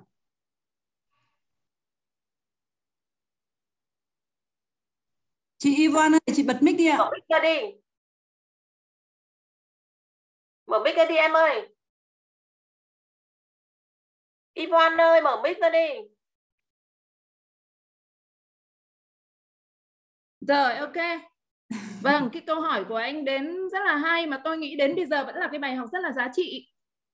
Chị Yvonne ơi, chị bật mic đi ạ. Mở mic ra đi. Mở mic ra đi em ơi. Yvonne ơi, mở mic ra đi. Rồi, ok. Vâng, cái câu hỏi của anh đến rất là hay, mà tôi nghĩ đến bây giờ vẫn là cái bài học rất là giá trị.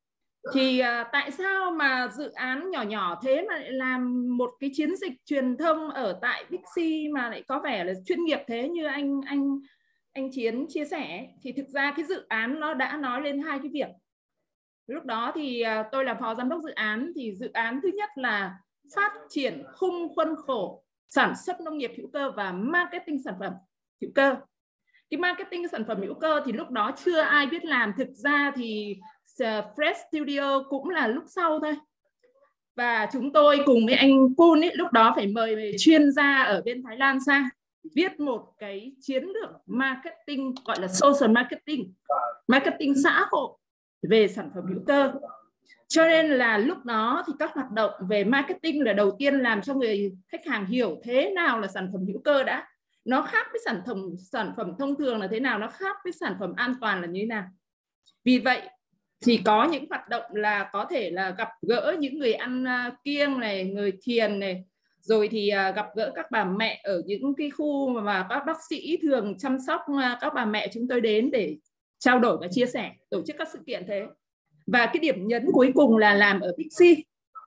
Thì à, tại sao mà dự án nhỏ nhỏ thế mà lại làm một cái chiến dịch truyền thông ở tại Bixi mà lại có vẻ là chuyên nghiệp thế như anh anh anh Chiến chia sẻ? Thì thực ra cái dự án nó đã nói lên hai cái việc. Lúc đó thì à, tôi là phó giám đốc dự án, thì dự án thứ nhất là phát triển khung khuôn khổ sản xuất nông nghiệp hữu cơ và marketing sản phẩm hữu cơ. Cái marketing sản phẩm hữu cơ thì lúc đó chưa ai biết làm. Thực ra thì Fresh Studio cũng là lúc sau thôi. Và chúng tôi cùng với anh Kun ấy, lúc đó phải mời chuyên gia ở bên Thái Lan sang viết một cái chiến lược marketing gọi là social marketing, marketing xã hội về sản phẩm hữu cơ. Cho nên là lúc đó thì các hoạt động về marketing là đầu tiên làm cho người khách hàng hiểu thế nào là sản phẩm hữu cơ đã. Nó khác với sản phẩm sản phẩm thông thường là thế nào, nó khác với sản phẩm an toàn là như thế nào. Vì vậy thì có những hoạt động là có thể là gặp gỡ những người ăn kiêng này, người thiền này, rồi thì gặp gỡ các bà mẹ ở những cái khu mà các bác sĩ thường chăm sóc các bà mẹ chúng tôi đến để trao đổi và chia sẻ, tổ chức các sự kiện thế. Và cái điểm nhấn cuối cùng là làm ở Bixi.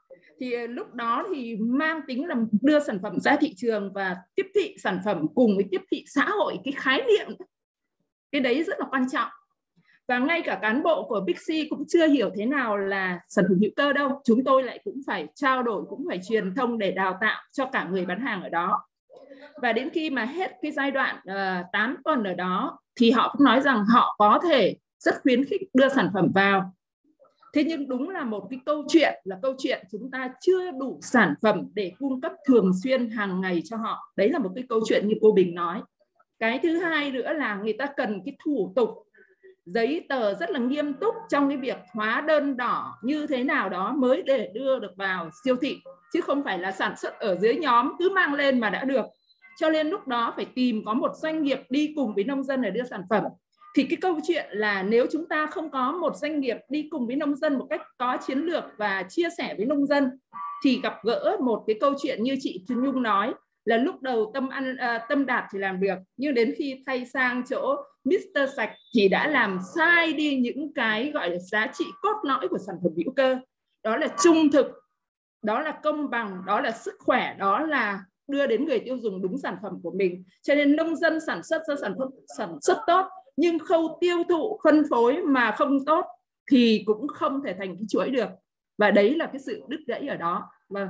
Thì lúc đó thì mang tính là đưa sản phẩm ra thị trường và tiếp thị sản phẩm cùng với tiếp thị xã hội, cái khái niệm cái đấy rất là quan trọng. Và ngay cả cán bộ của Bixi cũng chưa hiểu thế nào là sản phẩm hữu cơ đâu. Chúng tôi lại cũng phải trao đổi, cũng phải truyền thông để đào tạo cho cả người bán hàng ở đó. Và đến khi mà hết cái giai đoạn uh, tám tuần ở đó thì họ cũng nói rằng họ có thể rất khuyến khích đưa sản phẩm vào. Thế nhưng đúng là một cái câu chuyện là câu chuyện chúng ta chưa đủ sản phẩm để cung cấp thường xuyên hàng ngày cho họ. Đấy là một cái câu chuyện như cô Bình nói. Cái thứ hai nữa là người ta cần cái thủ tục giấy tờ rất là nghiêm túc trong cái việc hóa đơn đỏ như thế nào đó mới để đưa được vào siêu thị, chứ không phải là sản xuất ở dưới nhóm cứ mang lên mà đã được. Cho nên lúc đó phải tìm có một doanh nghiệp đi cùng với nông dân để đưa sản phẩm. Thì cái câu chuyện là nếu chúng ta không có một doanh nghiệp đi cùng với nông dân một cách có chiến lược và chia sẻ với nông dân, thì gặp gỡ một cái câu chuyện như chị Trần Nhung nói là lúc đầu tâm ăn uh, tâm đạt thì làm được, nhưng đến khi thay sang chỗ mít tơ Sạch thì đã làm sai đi những cái gọi là giá trị cốt lõi của sản phẩm hữu cơ. Đó là trung thực, đó là công bằng, đó là sức khỏe, đó là đưa đến người tiêu dùng đúng sản phẩm của mình. Cho nên nông dân sản xuất ra sản phẩm sản xuất tốt, nhưng khâu tiêu thụ phân phối mà không tốt thì cũng không thể thành cái chuỗi được. Và đấy là cái sự đứt gãy ở đó. Vâng.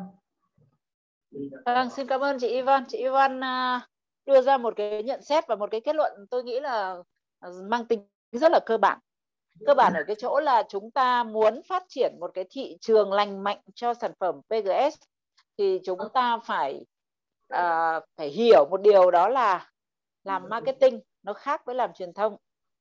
Vâng, xin cảm ơn chị Yvonne. Chị Yvonne đưa ra một cái nhận xét và một cái kết luận tôi nghĩ là mang tính rất là cơ bản. Cơ bản ở cái chỗ là chúng ta muốn phát triển một cái thị trường lành mạnh cho sản phẩm pê giê ét thì chúng ta phải uh, phải hiểu một điều, đó là làm marketing nó khác với làm truyền thông.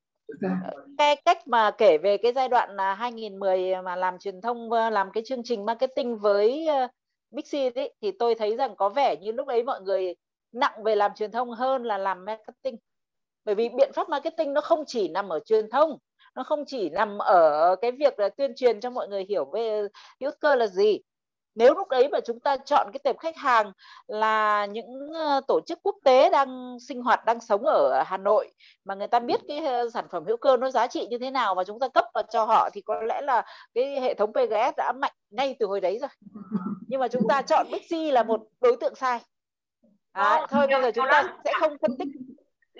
Cái cách mà kể về cái giai đoạn là hai nghìn mười mà làm truyền thông, làm cái chương trình marketing với Bixi ấy, thì tôi thấy rằng có vẻ như lúc đấy mọi người nặng về làm truyền thông hơn là làm marketing. Bởi vì biện pháp marketing nó không chỉ nằm ở truyền thông, nó không chỉ nằm ở cái việc là tuyên truyền cho mọi người hiểu về hữu cơ là gì. Nếu lúc đấy mà chúng ta chọn cái tệp khách hàng là những tổ chức quốc tế đang sinh hoạt, đang sống ở Hà Nội, mà người ta biết cái sản phẩm hữu cơ nó giá trị như thế nào và chúng ta cấp vào cho họ, thì có lẽ là cái hệ thống pê giê ét đã mạnh ngay từ hồi đấy rồi. Nhưng mà chúng ta chọn Bixi là một đối tượng sai. À, thôi bây giờ chúng ta sẽ không phân tích.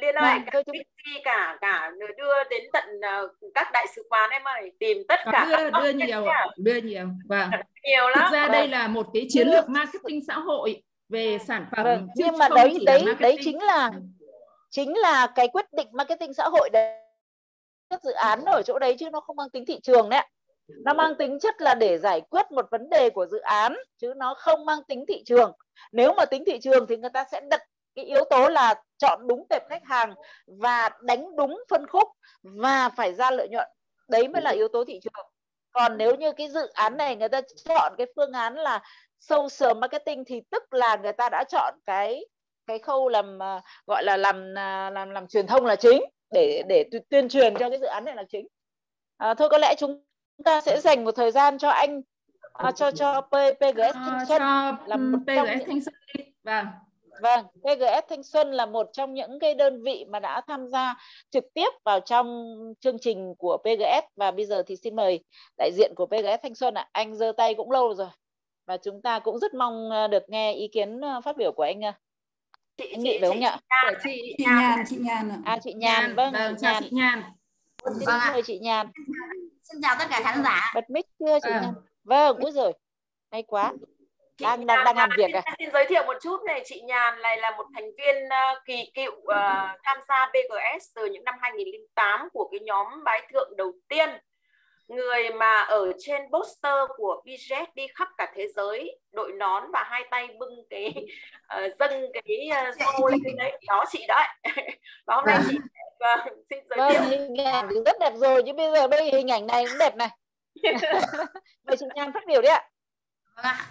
Liên ơi, Vâng, cả tôi- Vicky, cả cả đưa đến tận uh, các đại sứ quán em ơi, tìm tất Có cả đưa các đưa nhiều ạ, đưa nhiều. Vâng. nhiều Thực lắm. ra Vâng. đây là một cái chiến Đưa- lược marketing xã hội về sản phẩm, Vâng, chứ nhưng mà không đấy chỉ là đấy marketing. đấy chính là chính là cái quyết định marketing xã hội đấy, các dự án ở chỗ đấy chứ nó không mang tính thị trường đấy. Nó mang tính chất là để giải quyết một vấn đề của dự án chứ nó không mang tính thị trường. Nếu mà tính thị trường thì người ta sẽ đặt cái yếu tố là chọn đúng tệp khách hàng và đánh đúng phân khúc và phải ra lợi nhuận. Đấy mới là yếu tố thị trường. Còn nếu như cái dự án này người ta chọn cái phương án là social marketing thì tức là người ta đã chọn cái cái khâu làm uh, gọi là làm làm làm truyền thông là chính, để để tuyên truyền cho cái dự án này là chính. À, thôi có lẽ chúng ta sẽ dành một thời gian cho anh à, cho cho pê giê ét Thanh Xuân cho là một pê trong giê ét những... Thanh Xuân đi. Vâng. Vâng, pê giê ét Thanh Xuân là một trong những cái đơn vị mà đã tham gia trực tiếp vào trong chương trình của pê giê ét, và bây giờ thì xin mời đại diện của pê giê ét Thanh Xuân ạ. À. Anh giơ tay cũng lâu rồi và chúng ta cũng rất mong được nghe ý kiến phát biểu của anh. Chị, anh Nghị phải không nhỉ? Của chị Chị Nhàn, chị Nhàn ạ. À chị Nhàn, Nhàn. vâng, Vâng, chị chào Nhàn. chị Nhàn. Xin Vâng ạ. mời chị Nhàn. Xin chào tất cả khán giả. Bật mic chưa chị À. Nhàn? Vâng, úi rồi, hay quá. Chị Đang Nhàn, đang đang làm việc xin, à? xin giới thiệu một chút này, chị Nhàn này là một thành viên uh, kỳ cựu uh, tham gia pê giê ét từ những năm hai nghìn lẻ tám của cái nhóm bái thượng đầu tiên, người mà ở trên poster của bê giê ét đi khắp cả thế giới, đội nón và hai tay bưng cái uh, dâng cái uh, rô lên đấy, đó chị đấy. Và hôm nay chị uh, xin giới Vâng, thiệu. hình ảnh thì rất đẹp rồi, nhưng bây giờ đây hình ảnh này cũng đẹp này. Mời chị Nhàn phát biểu đi ạ. Vâng ạ.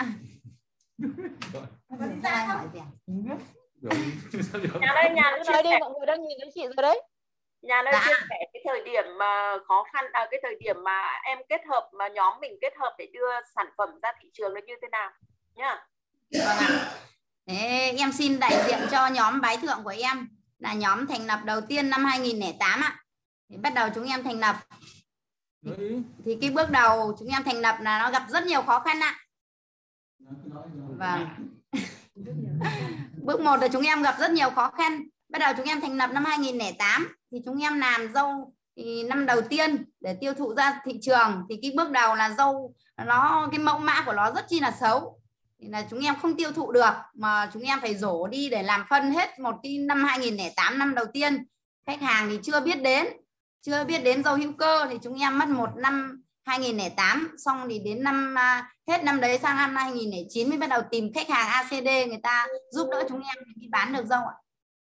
Nhàn ơi, Nhàn Cứ nói đi, mọi người đang nhìn thấy chị rồi đấy. Nhàn ơi, Dạ. chia sẻ cái thời điểm mà khó khăn, à, cái thời điểm mà em kết hợp, mà nhóm mình kết hợp để đưa sản phẩm ra thị trường nó như thế nào nhá. Vâng ạ. Thế em xin đại diện cho nhóm bái thượng của em, là nhóm thành lập đầu tiên năm hai nghìn lẻ tám ạ. Thì bắt đầu chúng em thành lập thì, thì cái bước đầu chúng em thành lập là nó gặp rất nhiều khó khăn ạ. Vâng. Bước một là chúng em gặp rất nhiều khó khăn. Bắt đầu chúng em thành lập năm hai nghìn lẻ tám thì chúng em làm dâu thì năm đầu tiên để tiêu thụ ra thị trường, thì cái bước đầu là dâu nó cái mẫu mã của nó rất chi là xấu, thì là chúng em không tiêu thụ được, mà chúng em phải rổ đi để làm phân hết một cái năm hai nghìn lẻ tám năm đầu tiên. Khách hàng thì chưa biết đến chưa biết đến dâu hữu cơ, thì chúng em mất một năm hai nghìn lẻ tám, xong thì đến năm hết năm đấy sang năm hai nghìn lẻ chín mới bắt đầu tìm khách hàng a xê đê, người ta giúp đỡ chúng em đi bán được dâu ạ.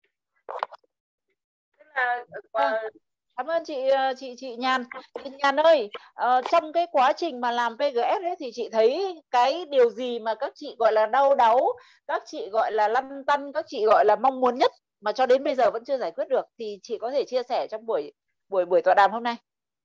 Cảm ơn chị chị chị Nhàn. Chị Nhàn ơi, uh, trong cái quá trình mà làm pê giê ét ấy thì chị thấy cái điều gì mà các chị gọi là đau đáu, các chị gọi là lăn tăn, các chị gọi là mong muốn nhất mà cho đến bây giờ vẫn chưa giải quyết được, thì chị có thể chia sẻ trong buổi buổi buổi tọa đàm hôm nay.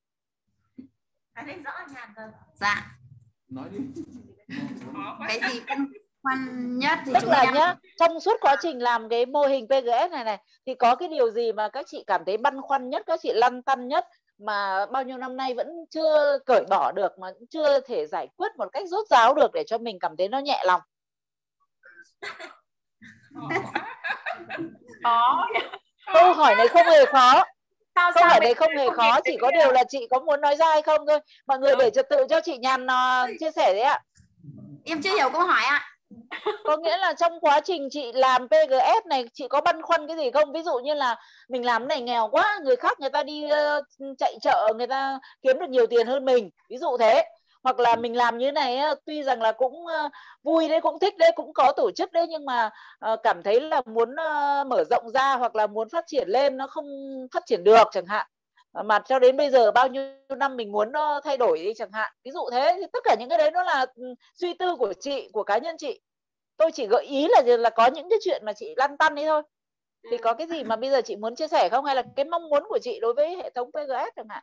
Dạ. Nói đi. Cái gì băn khoăn nhất thì Tức chúng là em nhá, trong suốt quá trình làm cái mô hình pê giê ét này này thì có cái điều gì mà các chị cảm thấy băn khoăn nhất, các chị lăn tăn nhất mà bao nhiêu năm nay vẫn chưa cởi bỏ được, mà chưa thể giải quyết một cách rốt ráo được để cho mình cảm thấy nó nhẹ lòng? Khó. Câu hỏi này không hề khó. Sao, Câu sao hỏi mình này không hề không khó, nhìn chỉ thấy có cái điều nào? là chị có muốn nói ra hay không thôi. Mọi người để trật tự cho chị Nhàn uh, chia sẻ đấy ạ. em chưa hiểu câu hỏi ạ. Có nghĩa là trong quá trình chị làm pê giê ét này, chị có băn khoăn cái gì không? Ví dụ như là mình làm này nghèo quá, người khác người ta đi uh, chạy chợ, người ta kiếm được nhiều tiền hơn mình, ví dụ thế. Hoặc là mình làm như này tuy rằng là cũng uh, vui đấy, cũng thích đấy, cũng có tổ chức đấy, nhưng mà uh, cảm thấy là muốn uh, mở rộng ra hoặc là muốn phát triển lên, nó không phát triển được chẳng hạn, mà cho đến bây giờ bao nhiêu năm mình muốn nó thay đổi đi chẳng hạn, ví dụ thế. Thì tất cả những cái đấy nó là suy tư của chị, của cá nhân chị. Tôi chỉ gợi ý là là có những cái chuyện mà chị lăn tăn ấy thôi. Thì có cái gì mà bây giờ chị muốn chia sẻ không, hay là cái mong muốn của chị đối với hệ thống pê giê ét chẳng hạn?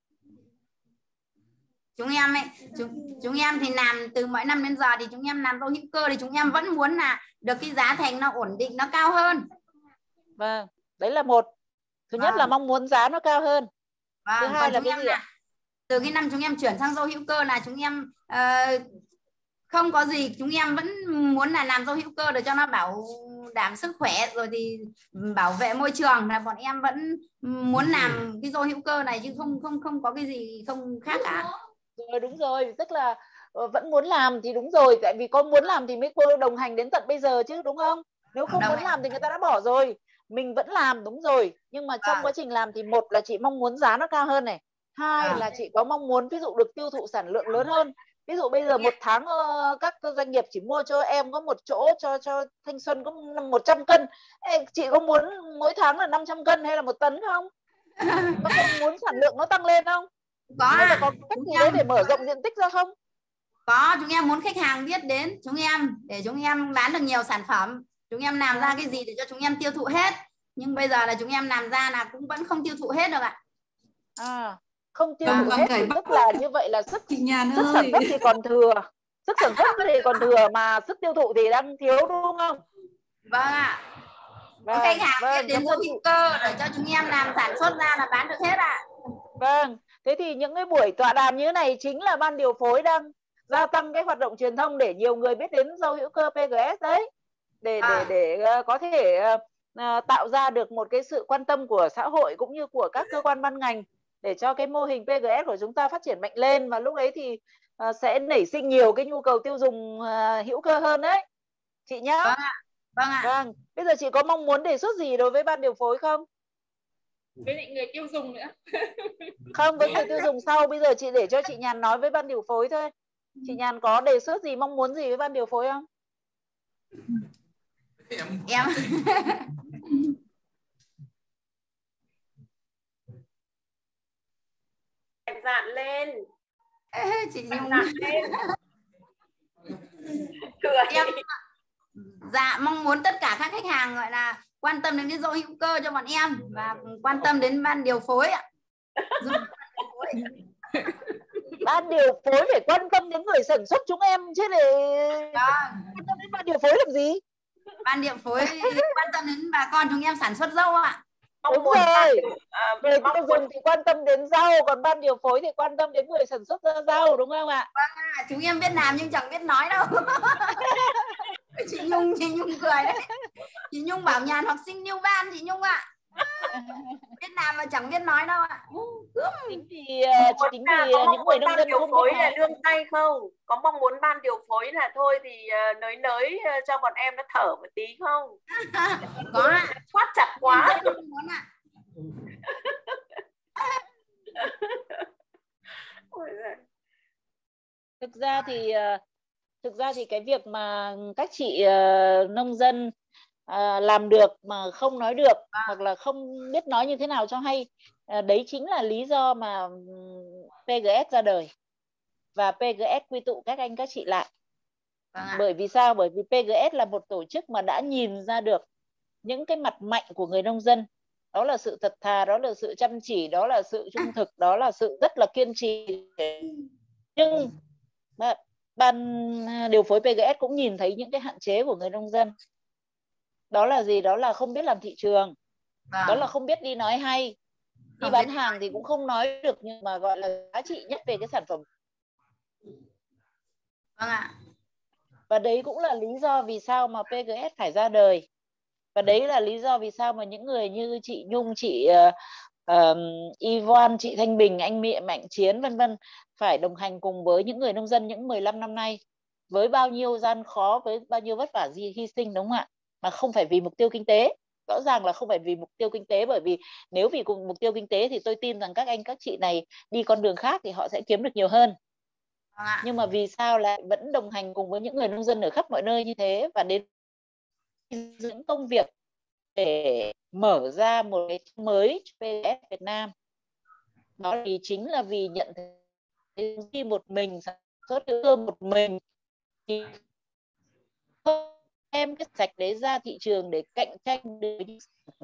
Chúng em ấy, chúng, chúng em thì làm từ mỗi năm đến giờ thì chúng em làm dâu hữu cơ thì chúng em vẫn muốn là được cái giá thành nó ổn định, nó cao hơn. Vâng, đấy là một. Thứ nhất Vâng. là mong muốn giá nó cao hơn. Vâng. Thứ hai là chúng cái em gì là ạ? từ cái năm chúng em chuyển sang dâu hữu cơ là chúng em uh, không có gì, chúng em vẫn muốn là làm dâu hữu cơ để cho nó bảo đảm sức khỏe rồi thì bảo vệ môi trường là bọn em vẫn muốn làm cái dâu hữu cơ này, chứ không không không có cái gì không khác cả. Rồi, đúng rồi, tức là vẫn muốn làm thì đúng rồi, tại vì có muốn làm thì mới cô đồng hành đến tận bây giờ chứ, đúng không? Nếu không muốn làm thì người ta đã bỏ rồi. Mình vẫn làm, đúng rồi, nhưng mà trong quá trình làm thì một là chị mong muốn giá nó cao hơn này, hai là chị có mong muốn ví dụ được tiêu thụ sản lượng lớn hơn. Ví dụ bây giờ một tháng uh, các doanh nghiệp chỉ mua cho em có một chỗ cho cho Thanh Xuân có một trăm cân. Ê, chị có muốn mỗi tháng là năm trăm cân hay là một tấn không? Có không muốn sản lượng nó tăng lên không? Có. Hay là có cách gì đấy để mở rộng diện tích ra không? Có, chúng em muốn khách hàng biết đến chúng em để chúng em bán được nhiều sản phẩm. Chúng em làm ra cái gì để cho chúng em tiêu thụ hết. Nhưng bây giờ là chúng em làm ra là cũng vẫn không tiêu thụ hết được ạ. À, không tiêu thụ hết thì tức là như vậy là sức, sức sản xuất thì còn thừa. Sức sản xuất thì còn thừa mà sức tiêu thụ thì đang thiếu, đúng không? Vâng ạ. Vâng, khách hàng vâng, biết đến dâu hữu cơ để cho chúng em làm sản xuất ra là bán được hết ạ. Vâng, thế thì những cái buổi tọa đàm như thế này chính là ban điều phối đang gia tăng cái hoạt động truyền thông để nhiều người biết đến dâu hữu cơ pê giê ét đấy, để à. để để uh, có thể uh, tạo ra được một cái sự quan tâm của xã hội cũng như của các cơ quan ban ngành để cho cái mô hình pê giê ét của chúng ta phát triển mạnh lên, và lúc ấy thì uh, sẽ nảy sinh nhiều cái nhu cầu tiêu dùng uh, hữu cơ hơn đấy chị nhá. Vâng ạ. Vâng ạ. Vâng, bây giờ chị có mong muốn đề xuất gì đối với ban điều phối không? Với lại người tiêu dùng nữa. Không, với người tiêu dùng sau, bây giờ chị để cho chị Nhàn nói với ban điều phối thôi. Chị Nhàn có đề xuất gì, mong muốn gì với ban điều phối không? Em em dạn lên. Ê, chị Nhung dạn lên. Em dạ mong muốn tất cả các khách hàng gọi là quan tâm đến cái dâu hữu cơ cho bọn em và quan tâm đến ban điều phối ạ. Ban điều phối phải quan tâm đến người sản xuất chúng em chứ, để quan tâm đến ban điều phối làm gì? Ban điều phối quan tâm đến bà con chúng em sản xuất dâu ạ. Đúng rồi, người tiêu dùng thì quan tâm đến rau, còn ban điều phối thì quan tâm đến người sản xuất ra rau, đúng không ạ? Vâng ạ, chúng em biết làm nhưng chẳng biết nói đâu. Chị Nhung, chị Nhung cười đấy. Chị Nhung bảo Nhàn học sinh New Ban, chị Nhung ạ. Biết làm mà chẳng biết nói đâu ạ. Chính vì chính vì những người nông dân điều không phối biết là nói. nương tay không? Có mong muốn ban điều phối là thôi thì nới nới cho bọn em nó thở một tí không? Có ạ. Thoát chặt quá. Muốn ạ. Thực ra thì thực ra thì cái việc mà các chị uh, nông dân uh, làm được mà không nói được à. hoặc là không biết nói như thế nào cho hay, uh, đấy chính là lý do mà pê giê ét ra đời và pê giê ét quy tụ các anh các chị lại. À. Bởi vì sao? Bởi vì pê giê ét là một tổ chức mà đã nhìn ra được những cái mặt mạnh của người nông dân. Đó là sự thật thà, đó là sự chăm chỉ, đó là sự trung thực, đó là sự rất là kiên trì. Nhưng ban điều phối pê giê ét cũng nhìn thấy những cái hạn chế của người nông dân. Đó là gì? Đó là không biết làm thị trường. À. Đó là không biết đi nói hay. Đi bán hàng thì cũng không nói được, nhưng mà gọi là giá trị nhất về cái sản phẩm. Vâng ạ. Và đấy cũng là lý do vì sao mà pê giê ét phải ra đời. Và đấy là lý do vì sao mà những người như chị Nhung, chị uh, uh, Yvonne, chị Thanh Bình, anh Mị, Mạnh Chiến vân vân phải đồng hành cùng với những người nông dân những mười lăm năm nay, với bao nhiêu gian khó, với bao nhiêu vất vả gì hy sinh, đúng không ạ? Mà không phải vì mục tiêu kinh tế. Rõ ràng là không phải vì mục tiêu kinh tế, bởi vì nếu vì cùng mục tiêu kinh tế thì tôi tin rằng các anh các chị này đi con đường khác thì họ sẽ kiếm được nhiều hơn. À. Nhưng mà vì sao lại vẫn đồng hành cùng với những người nông dân ở khắp mọi nơi như thế, và đến những công việc để mở ra một cái mới cho pê giê ét Việt Nam. Đó thì chính là vì nhận thấy khi một mình sản xuất hữu cơ một mình thì không đem cái sạch đấy ra thị trường để cạnh tranh với những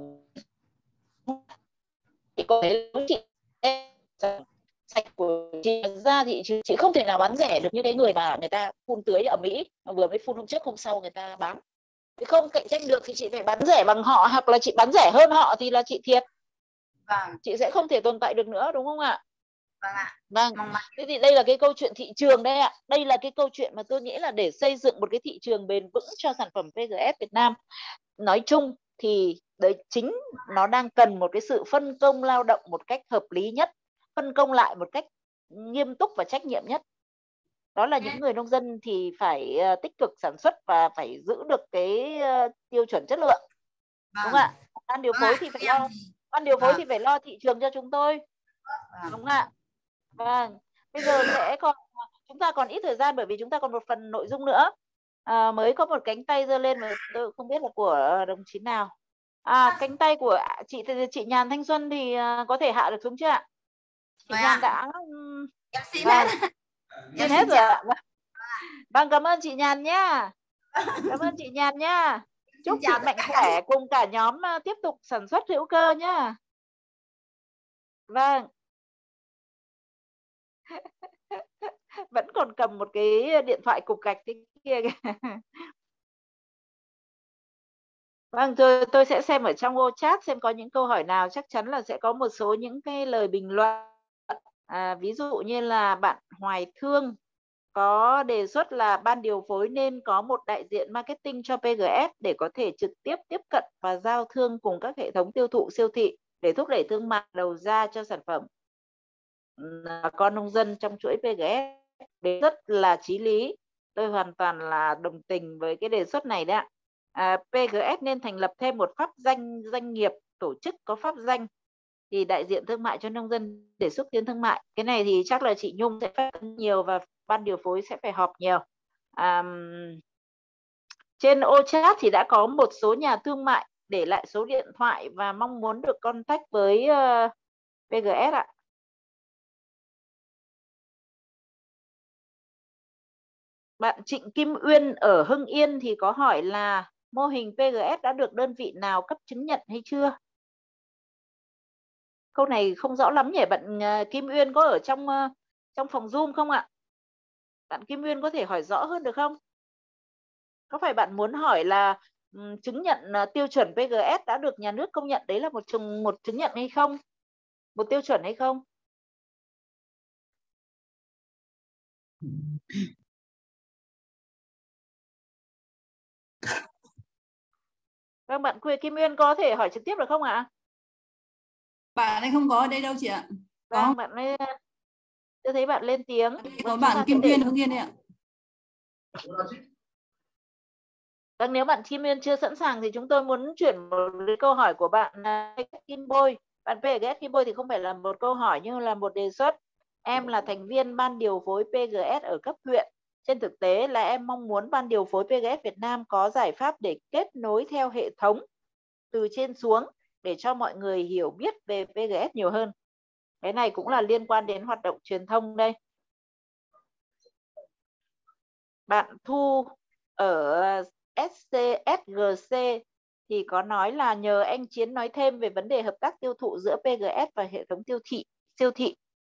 chị có thể chị sạch của chị ra thị trường, chị không thể nào bán rẻ được như cái người mà người ta phun tưới ở Mỹ, vừa mới phun hôm trước hôm sau người ta bán. Không cạnh tranh được thì chị phải bán rẻ bằng họ, hoặc là chị bán rẻ hơn họ thì là chị thiệt. Vâng. Chị sẽ không thể tồn tại được nữa, đúng không ạ? Vâng ạ. Vâng. Thế thì đây là cái câu chuyện thị trường đây ạ. Đây là cái câu chuyện mà tôi nghĩ là để xây dựng một cái thị trường bền vững cho sản phẩm pê giê ét Việt Nam. nói chung thì đấy chính nó đang cần một cái sự phân công lao động một cách hợp lý nhất, phân công lại một cách nghiêm túc và trách nhiệm nhất. Đó là những người nông dân thì phải uh, tích cực sản xuất và phải giữ được cái uh, tiêu chuẩn chất lượng. Vâng. Đúng không ạ? Ban điều phối thì phải lo, ban điều phối thì phải lo thị trường cho chúng tôi. Đúng không ạ? Vâng. Bây giờ sẽ còn, chúng ta còn ít thời gian bởi vì chúng ta còn một phần nội dung nữa. À, mới có một cánh tay giơ lên mà tôi không biết là của đồng chí nào. À, cánh tay của chị chị Nhàn Thanh Xuân thì uh, có thể hạ được xuống chưa ạ? Chị Nhàn à? đã em xin vâng. hết. Xin hết rồi ạ. Vâng, cảm ơn chị Nhàn nhá. Cảm ơn chị Nhàn nhá. Chúc chị mạnh khỏe cùng cả nhóm uh, tiếp tục sản xuất hữu cơ nhá. Vâng. Vẫn còn cầm một cái điện thoại cục gạch thế kia kìa. Vâng, tôi, tôi sẽ xem ở trong ô chat xem có những câu hỏi nào, chắc chắn là sẽ có một số những cái lời bình luận. À, ví dụ như là bạn Hoài Thương có đề xuất là ban điều phối nên có một đại diện marketing cho pê giê ét để có thể trực tiếp tiếp cận và giao thương cùng các hệ thống tiêu thụ siêu thị để thúc đẩy thương mại đầu ra cho sản phẩm bà con nông dân trong chuỗi pê giê ét. Đấy rất là chí lý, tôi hoàn toàn là đồng tình với cái đề xuất này đấy ạ. À, pê giê ét nên thành lập thêm một pháp danh doanh nghiệp tổ chức có pháp danh thì đại diện thương mại cho nông dân để xúc tiến thương mại. Cái này thì chắc là chị Nhung sẽ phát nhiều và ban điều phối sẽ phải họp nhiều. À, trên ô chat thì đã có một số nhà thương mại để lại số điện thoại và mong muốn được contact với uh, pê giê ét ạ. Bạn Trịnh Kim Uyên ở Hưng Yên thì có hỏi là mô hình pê giê ét đã được đơn vị nào cấp chứng nhận hay chưa? Câu này không rõ lắm nhỉ. Bạn uh, Kim Uyên có ở trong uh, trong phòng Zoom không ạ? Bạn Kim Uyên có thể hỏi rõ hơn được không? Có phải bạn muốn hỏi là um, chứng nhận uh, tiêu chuẩn pê giê ét đã được nhà nước công nhận đấy là một chứng, một chứng nhận hay không? Một tiêu chuẩn hay không? Vâng, bạn Quê Kim Uyên có thể hỏi trực tiếp được không ạ? Bạn ấy không có ở đây đâu chị ạ. Có. Vâng, bạn ấy tôi thấy bạn lên tiếng. Có bạn Kim Uyên Hưng Yên đấy ạ. Vâng, nếu bạn Kim Uyên chưa sẵn sàng thì chúng tôi muốn chuyển một cái câu hỏi của bạn Kim Bôi. Bạn pê giê ét Kim Bôi thì không phải là một câu hỏi nhưng là một đề xuất. Em là thành viên ban điều phối pê giê ét ở cấp huyện. Trên thực tế là em mong muốn ban điều phối pê giê ét Việt Nam có giải pháp để kết nối theo hệ thống từ trên xuống để cho mọi người hiểu biết về pê giê ét nhiều hơn. Cái này cũng là liên quan đến hoạt động truyền thông đây. Bạn Thu ở ét xê ét giê xê thì có nói là nhờ anh Chiến nói thêm về vấn đề hợp tác tiêu thụ giữa pê giê ét và hệ thống tiêu thị, siêu thị.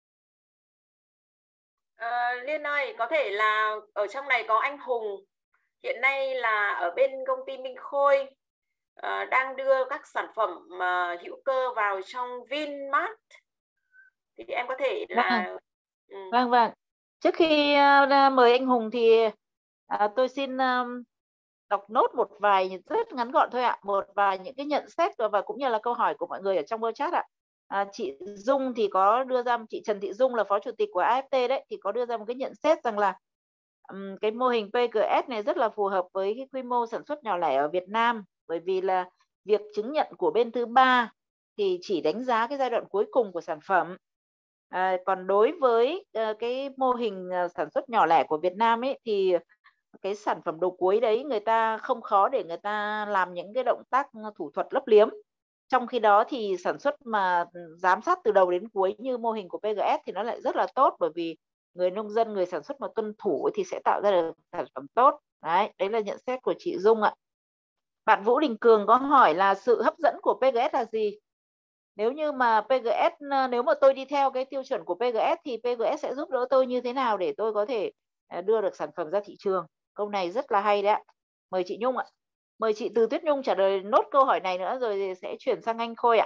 À, Liên ơi, có thể là ở trong này có anh Hùng, hiện nay là ở bên công ty Minh Khôi, à, đang đưa các sản phẩm uh, hữu cơ vào trong Vinmart. Thì em có thể là... Vâng, ừ. vâng, vâng. Trước khi uh, mời anh Hùng thì uh, tôi xin uh, đọc nốt một vài rất ngắn gọn thôi ạ, một vài những cái nhận xét và cũng như là câu hỏi của mọi người ở trong web chat ạ. À, chị Dung thì có đưa ra, chị Trần Thị Dung là phó chủ tịch của a ép tê đấy, thì có đưa ra một cái nhận xét rằng là um, cái mô hình pê giê ét này rất là phù hợp với cái quy mô sản xuất nhỏ lẻ ở Việt Nam, bởi vì là việc chứng nhận của bên thứ ba thì chỉ đánh giá cái giai đoạn cuối cùng của sản phẩm. À, còn đối với uh, cái mô hình uh, sản xuất nhỏ lẻ của Việt Nam ấy thì cái sản phẩm đầu cuối đấy người ta không khó để người ta làm những cái động tác thủ thuật lấp liếm. Trong khi đó thì sản xuất mà giám sát từ đầu đến cuối như mô hình của pê giê ét thì nó lại rất là tốt, bởi vì người nông dân, người sản xuất mà tuân thủ thì sẽ tạo ra được sản phẩm tốt. Đấy, đấy là nhận xét của chị Dung ạ. Bạn Vũ Đình Cường có hỏi là sự hấp dẫn của pê giê ét là gì? Nếu như mà pê giê ét, nếu mà tôi đi theo cái tiêu chuẩn của pê giê ét thì pê giê ét sẽ giúp đỡ tôi như thế nào để tôi có thể đưa được sản phẩm ra thị trường? Câu này rất là hay đấy ạ. Mời chị Nhung ạ. Mời chị Từ Tuyết Nhung trả lời nốt câu hỏi này nữa rồi sẽ chuyển sang anh Khôi ạ.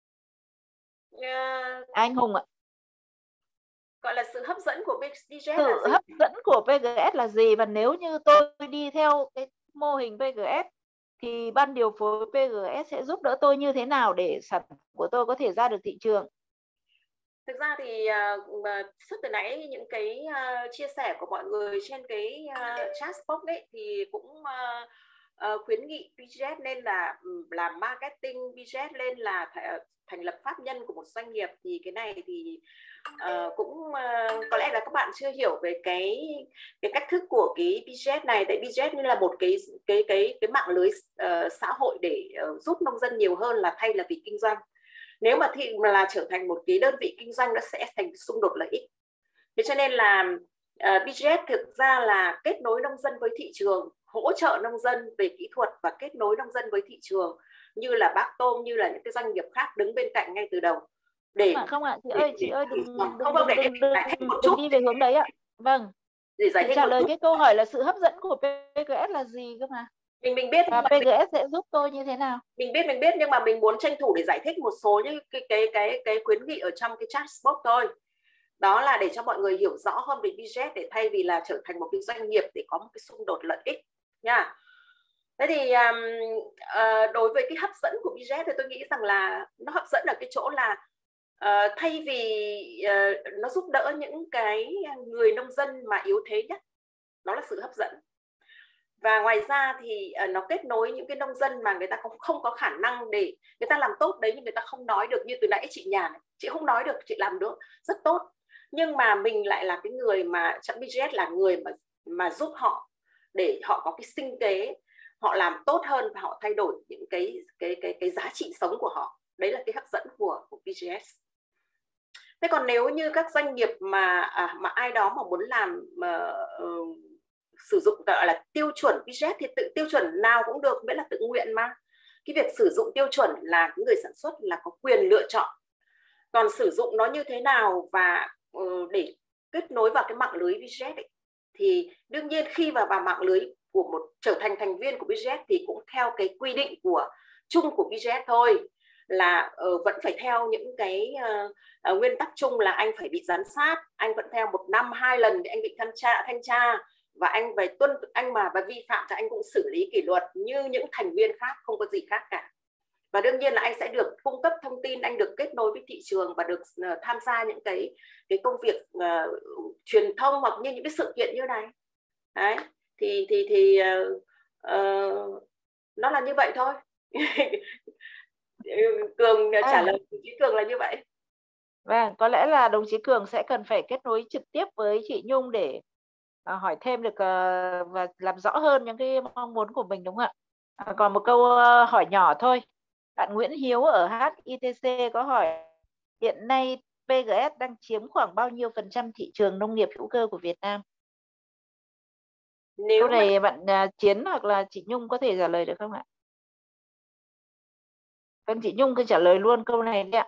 Uh, anh Hùng ạ. Gọi là sự hấp dẫn của pê giê ét sự là gì? hấp dẫn của pê giê ét là gì? Và nếu như tôi đi theo cái mô hình pê giê ét thì ban điều phối pê giê ét sẽ giúp đỡ tôi như thế nào để sản phẩm của tôi có thể ra được thị trường? Thực ra thì uh, suốt từ nãy những cái uh, chia sẻ của mọi người trên cái uh, chat box đấy thì cũng uh, uh, khuyến nghị pê giê ét nên là làm marketing, pê giê ét lên là th thành lập pháp nhân của một doanh nghiệp. Thì cái này thì uh, cũng uh, có lẽ là các bạn chưa hiểu về cái cái cách thức của cái pê giê ét này. Tại pê giê ét như là một cái cái cái cái mạng lưới uh, xã hội để uh, giúp nông dân nhiều hơn là thay là vì kinh doanh. Nếu mà thì mà là trở thành một cái đơn vị kinh doanh, nó sẽ thành xung đột lợi ích. Thế cho nên là uh, pê giê ét thực ra là kết nối nông dân với thị trường, hỗ trợ nông dân về kỹ thuật và kết nối nông dân với thị trường, như là bác Tôm, như là những cái doanh nghiệp khác đứng bên cạnh ngay từ đầu. Để không ạ, chị ơi, chị ơi đừng không, đừng không, để đừng, đừng, giải thích một đừng chút đi về hướng đấy ạ. Vâng. Để giải thích trả một lời chút. cái câu hỏi là sự hấp dẫn của pê giê ét là gì cơ mà. Mình mình biết và pê giê ét sẽ giúp tôi như thế nào? Mình biết mình biết nhưng mà mình muốn tranh thủ để giải thích một số những cái cái cái cái khuyến nghị ở trong cái chat box thôi. Đó là để cho mọi người hiểu rõ hơn về pê giê ét, để thay vì là trở thành một cái doanh nghiệp để có một cái xung đột lợi ích nha. Thế thì um, uh, đối với cái hấp dẫn của pê giê ét thì tôi nghĩ rằng là nó hấp dẫn ở cái chỗ là uh, thay vì uh, nó giúp đỡ những cái người nông dân mà yếu thế nhất, đó là sự hấp dẫn. Và ngoài ra thì uh, nó kết nối những cái nông dân mà người ta không không có khả năng để người ta làm tốt đấy, nhưng người ta không nói được. Như từ nãy chị Nhàn, chị không nói được, chị làm được rất tốt, nhưng mà mình lại là cái người mà trong pê giê ét là người mà mà giúp họ để họ có cái sinh kế, họ làm tốt hơn và họ thay đổi những cái cái cái cái giá trị sống của họ. Đấy là cái hấp dẫn của, của pê giê ét. Thế còn nếu như các doanh nghiệp mà à, mà ai đó mà muốn làm mà, uh, sử dụng gọi là tiêu chuẩn pê giê ét thì tự tiêu chuẩn nào cũng được, miễn là tự nguyện mà. Cái việc sử dụng tiêu chuẩn là người sản xuất là có quyền lựa chọn. Còn sử dụng nó như thế nào và uh, để kết nối vào cái mạng lưới pê giê ét ấy, thì đương nhiên khi vào vào mạng lưới của một trở thành thành viên của pê giê ét thì cũng theo cái quy định của chung của pê giê ét thôi, là uh, vẫn phải theo những cái uh, uh, nguyên tắc chung là anh phải bị giám sát, anh vẫn theo một năm hai lần để anh bị thanh tra thanh tra và anh phải tuân anh mà và vi phạm thì anh cũng xử lý kỷ luật như những thành viên khác, không có gì khác cả. Và đương nhiên là anh sẽ được cung cấp thông tin, anh được kết nối với thị trường và được uh, tham gia những cái cái công việc uh, truyền thông hoặc như những cái sự kiện như này. Đấy, thì thì thì uh, uh, nó là như vậy thôi. Cường trả à. lời đồng chí Cường là như vậy. Vâng, có lẽ là đồng chí Cường sẽ cần phải kết nối trực tiếp với chị Nhung để uh, hỏi thêm được uh, và làm rõ hơn những cái mong muốn của mình, đúng không ạ? Uh, còn một câu uh, hỏi nhỏ thôi. Bạn Nguyễn Hiếu ở hát i tê xê có hỏi hiện nay pê giê ét đang chiếm khoảng bao nhiêu phần trăm thị trường nông nghiệp hữu cơ của Việt Nam? Nếu câu này mà... bạn uh, Chiến hoặc là chị Nhung có thể trả lời được không ạ? Vâng, chị Nhung cứ trả lời luôn câu này đi ạ.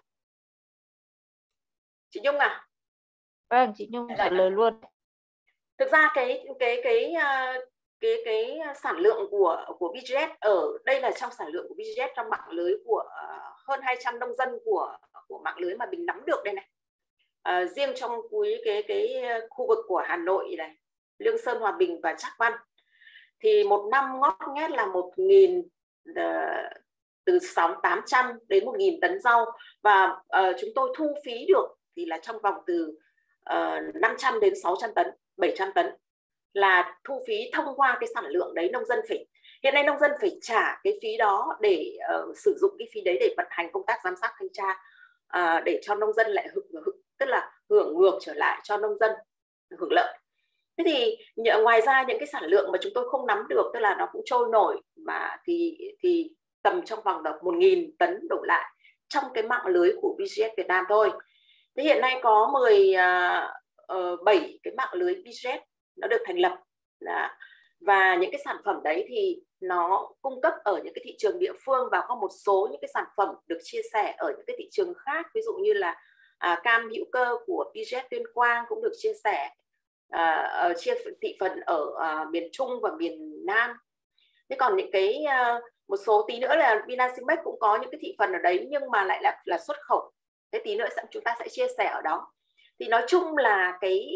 Chị Nhung à? Vâng, chị Nhung trả lời luôn. Thực ra cái cái cái cái cái sản lượng của của pê giê ét ở đây là trong sản lượng của pê giê ét trong mạng lưới của hơn hai trăm nông dân của của mạng lưới mà mình nắm được đây này. À, riêng trong cuối cái cái khu vực của Hà Nội này, Lương Sơn, Hòa Bình và Trác Văn thì một năm ngót nghét là một nghìn uh, từ sáu tám trăm đến một nghìn tấn rau, và uh, chúng tôi thu phí được thì là trong vòng từ uh, năm trăm đến sáu trăm tấn, bảy trăm tấn là thu phí thông qua cái sản lượng đấy. Nông dân phải hiện nay nông dân phải trả cái phí đó để uh, sử dụng cái phí đấy để vận hành công tác giám sát thanh tra, uh, để cho nông dân lại hưởng, hưởng tức là hưởng ngược trở lại cho nông dân hưởng lợi. Thế thì ngoài ra những cái sản lượng mà chúng tôi không nắm được, tức là nó cũng trôi nổi mà thì thì tầm trong vòng được một nghìn tấn đổ lại trong cái mạng lưới của pê giê ét Việt Nam thôi. Thế hiện nay có mười bảy cái mạng lưới pê giê ét nó được thành lập đã. Và những cái sản phẩm đấy thì nó cung cấp ở những cái thị trường địa phương, và có một số những cái sản phẩm được chia sẻ ở những cái thị trường khác, ví dụ như là à, cam hữu cơ của pê giê ét Tuyên Quang cũng được chia sẻ, à, ở chia thị phần ở à, miền Trung và miền Nam. Thế còn những cái à, một số tí nữa là Vinasinmex cũng có những cái thị phần ở đấy, nhưng mà lại là, là xuất khẩu. Thế tí nữa chúng ta sẽ chia sẻ ở đó. Thì nói chung là cái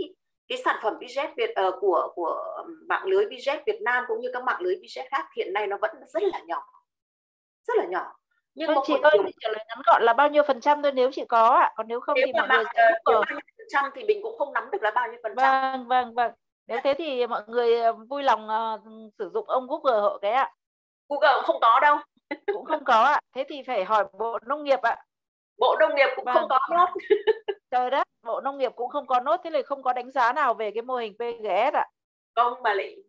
cái sản phẩm bê giét Việt uh, của của mạng lưới bê giét Việt Nam cũng như các mạng lưới bê giét khác hiện nay nó vẫn rất là nhỏ, rất là nhỏ. Nhưng vâng, chị ơi, điều... trả lời ngắn gọn là bao nhiêu phần trăm thôi nếu chị có ạ, còn nếu không nếu thì mọi người sẽ uh, nếu bao nhiêu phần trăm thì mình cũng không nắm được là bao nhiêu phần trăm. Vâng, vâng, vâng. Nếu thế thì mọi người vui lòng uh, sử dụng ông Google hộ cái ạ. Google cũng không có đâu. Cũng không có ạ. Thế thì phải hỏi Bộ Nông nghiệp ạ. Bộ Nông nghiệp cũng vâng. không có nốt. Trời đất, Bộ Nông nghiệp cũng không có nốt, thế là không có đánh giá nào về cái mô hình pê giê ét ạ. Không mà lại.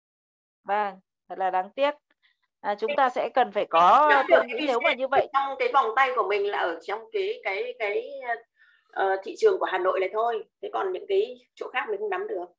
Vâng, thật là đáng tiếc. À, chúng ta sẽ cần phải có, tôi nghĩ nếu mà như vậy. Trong cái vòng tay của mình là ở trong cái cái cái uh, thị trường của Hà Nội này thôi. Thế còn những cái chỗ khác mình không nắm được.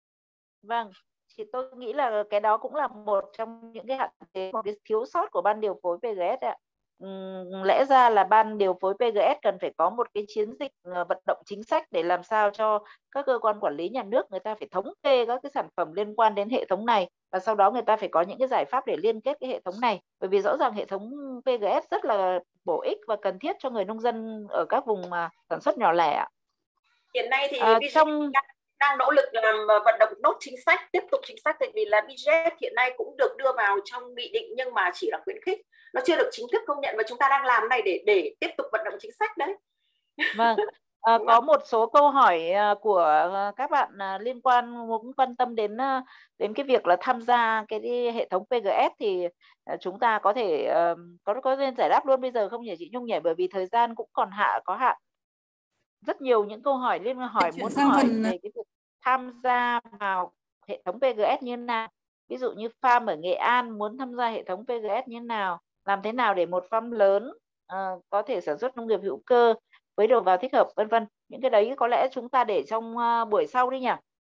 Vâng, thì tôi nghĩ là cái đó cũng là một trong những cái hạn chế, một cái thiếu sót của ban điều phối pê giê ét ạ. Uhm, lẽ ra là ban điều phối pê giê ét cần phải có một cái chiến dịch vận động chính sách để làm sao cho các cơ quan quản lý nhà nước người ta phải thống kê các cái sản phẩm liên quan đến hệ thống này, và sau đó người ta phải có những cái giải pháp để liên kết cái hệ thống này, bởi vì rõ ràng hệ thống pê giê ét rất là bổ ích và cần thiết cho người nông dân ở các vùng mà sản xuất nhỏ lẻ. Hiện nay thì à, trong đang nỗ lực làm vận động nốt chính sách, tiếp tục chính sách, tại vì là bê giê ét hiện nay cũng được đưa vào trong nghị định nhưng mà chỉ là khuyến khích, nó chưa được chính thức công nhận, và chúng ta đang làm này để để tiếp tục vận động chính sách đấy. Vâng, à, có một số câu hỏi của các bạn liên quan muốn quan tâm đến đến cái việc là tham gia cái hệ thống pê giê ét, thì chúng ta có thể có có nên giải đáp luôn bây giờ không nhỉ chị Nhung nhỉ, bởi vì thời gian cũng còn hạ có hạn. Rất nhiều những câu hỏi liên hỏi muốn hỏi phần... về cái việc tham gia vào hệ thống pê giê ét như thế nào. Ví dụ như farm ở Nghệ An muốn tham gia hệ thống pê giê ét như thế nào, làm thế nào để một farm lớn uh, có thể sản xuất nông nghiệp hữu cơ với đầu vào thích hợp, vân vân. Những cái đấy có lẽ chúng ta để trong uh, buổi sau đi nhỉ.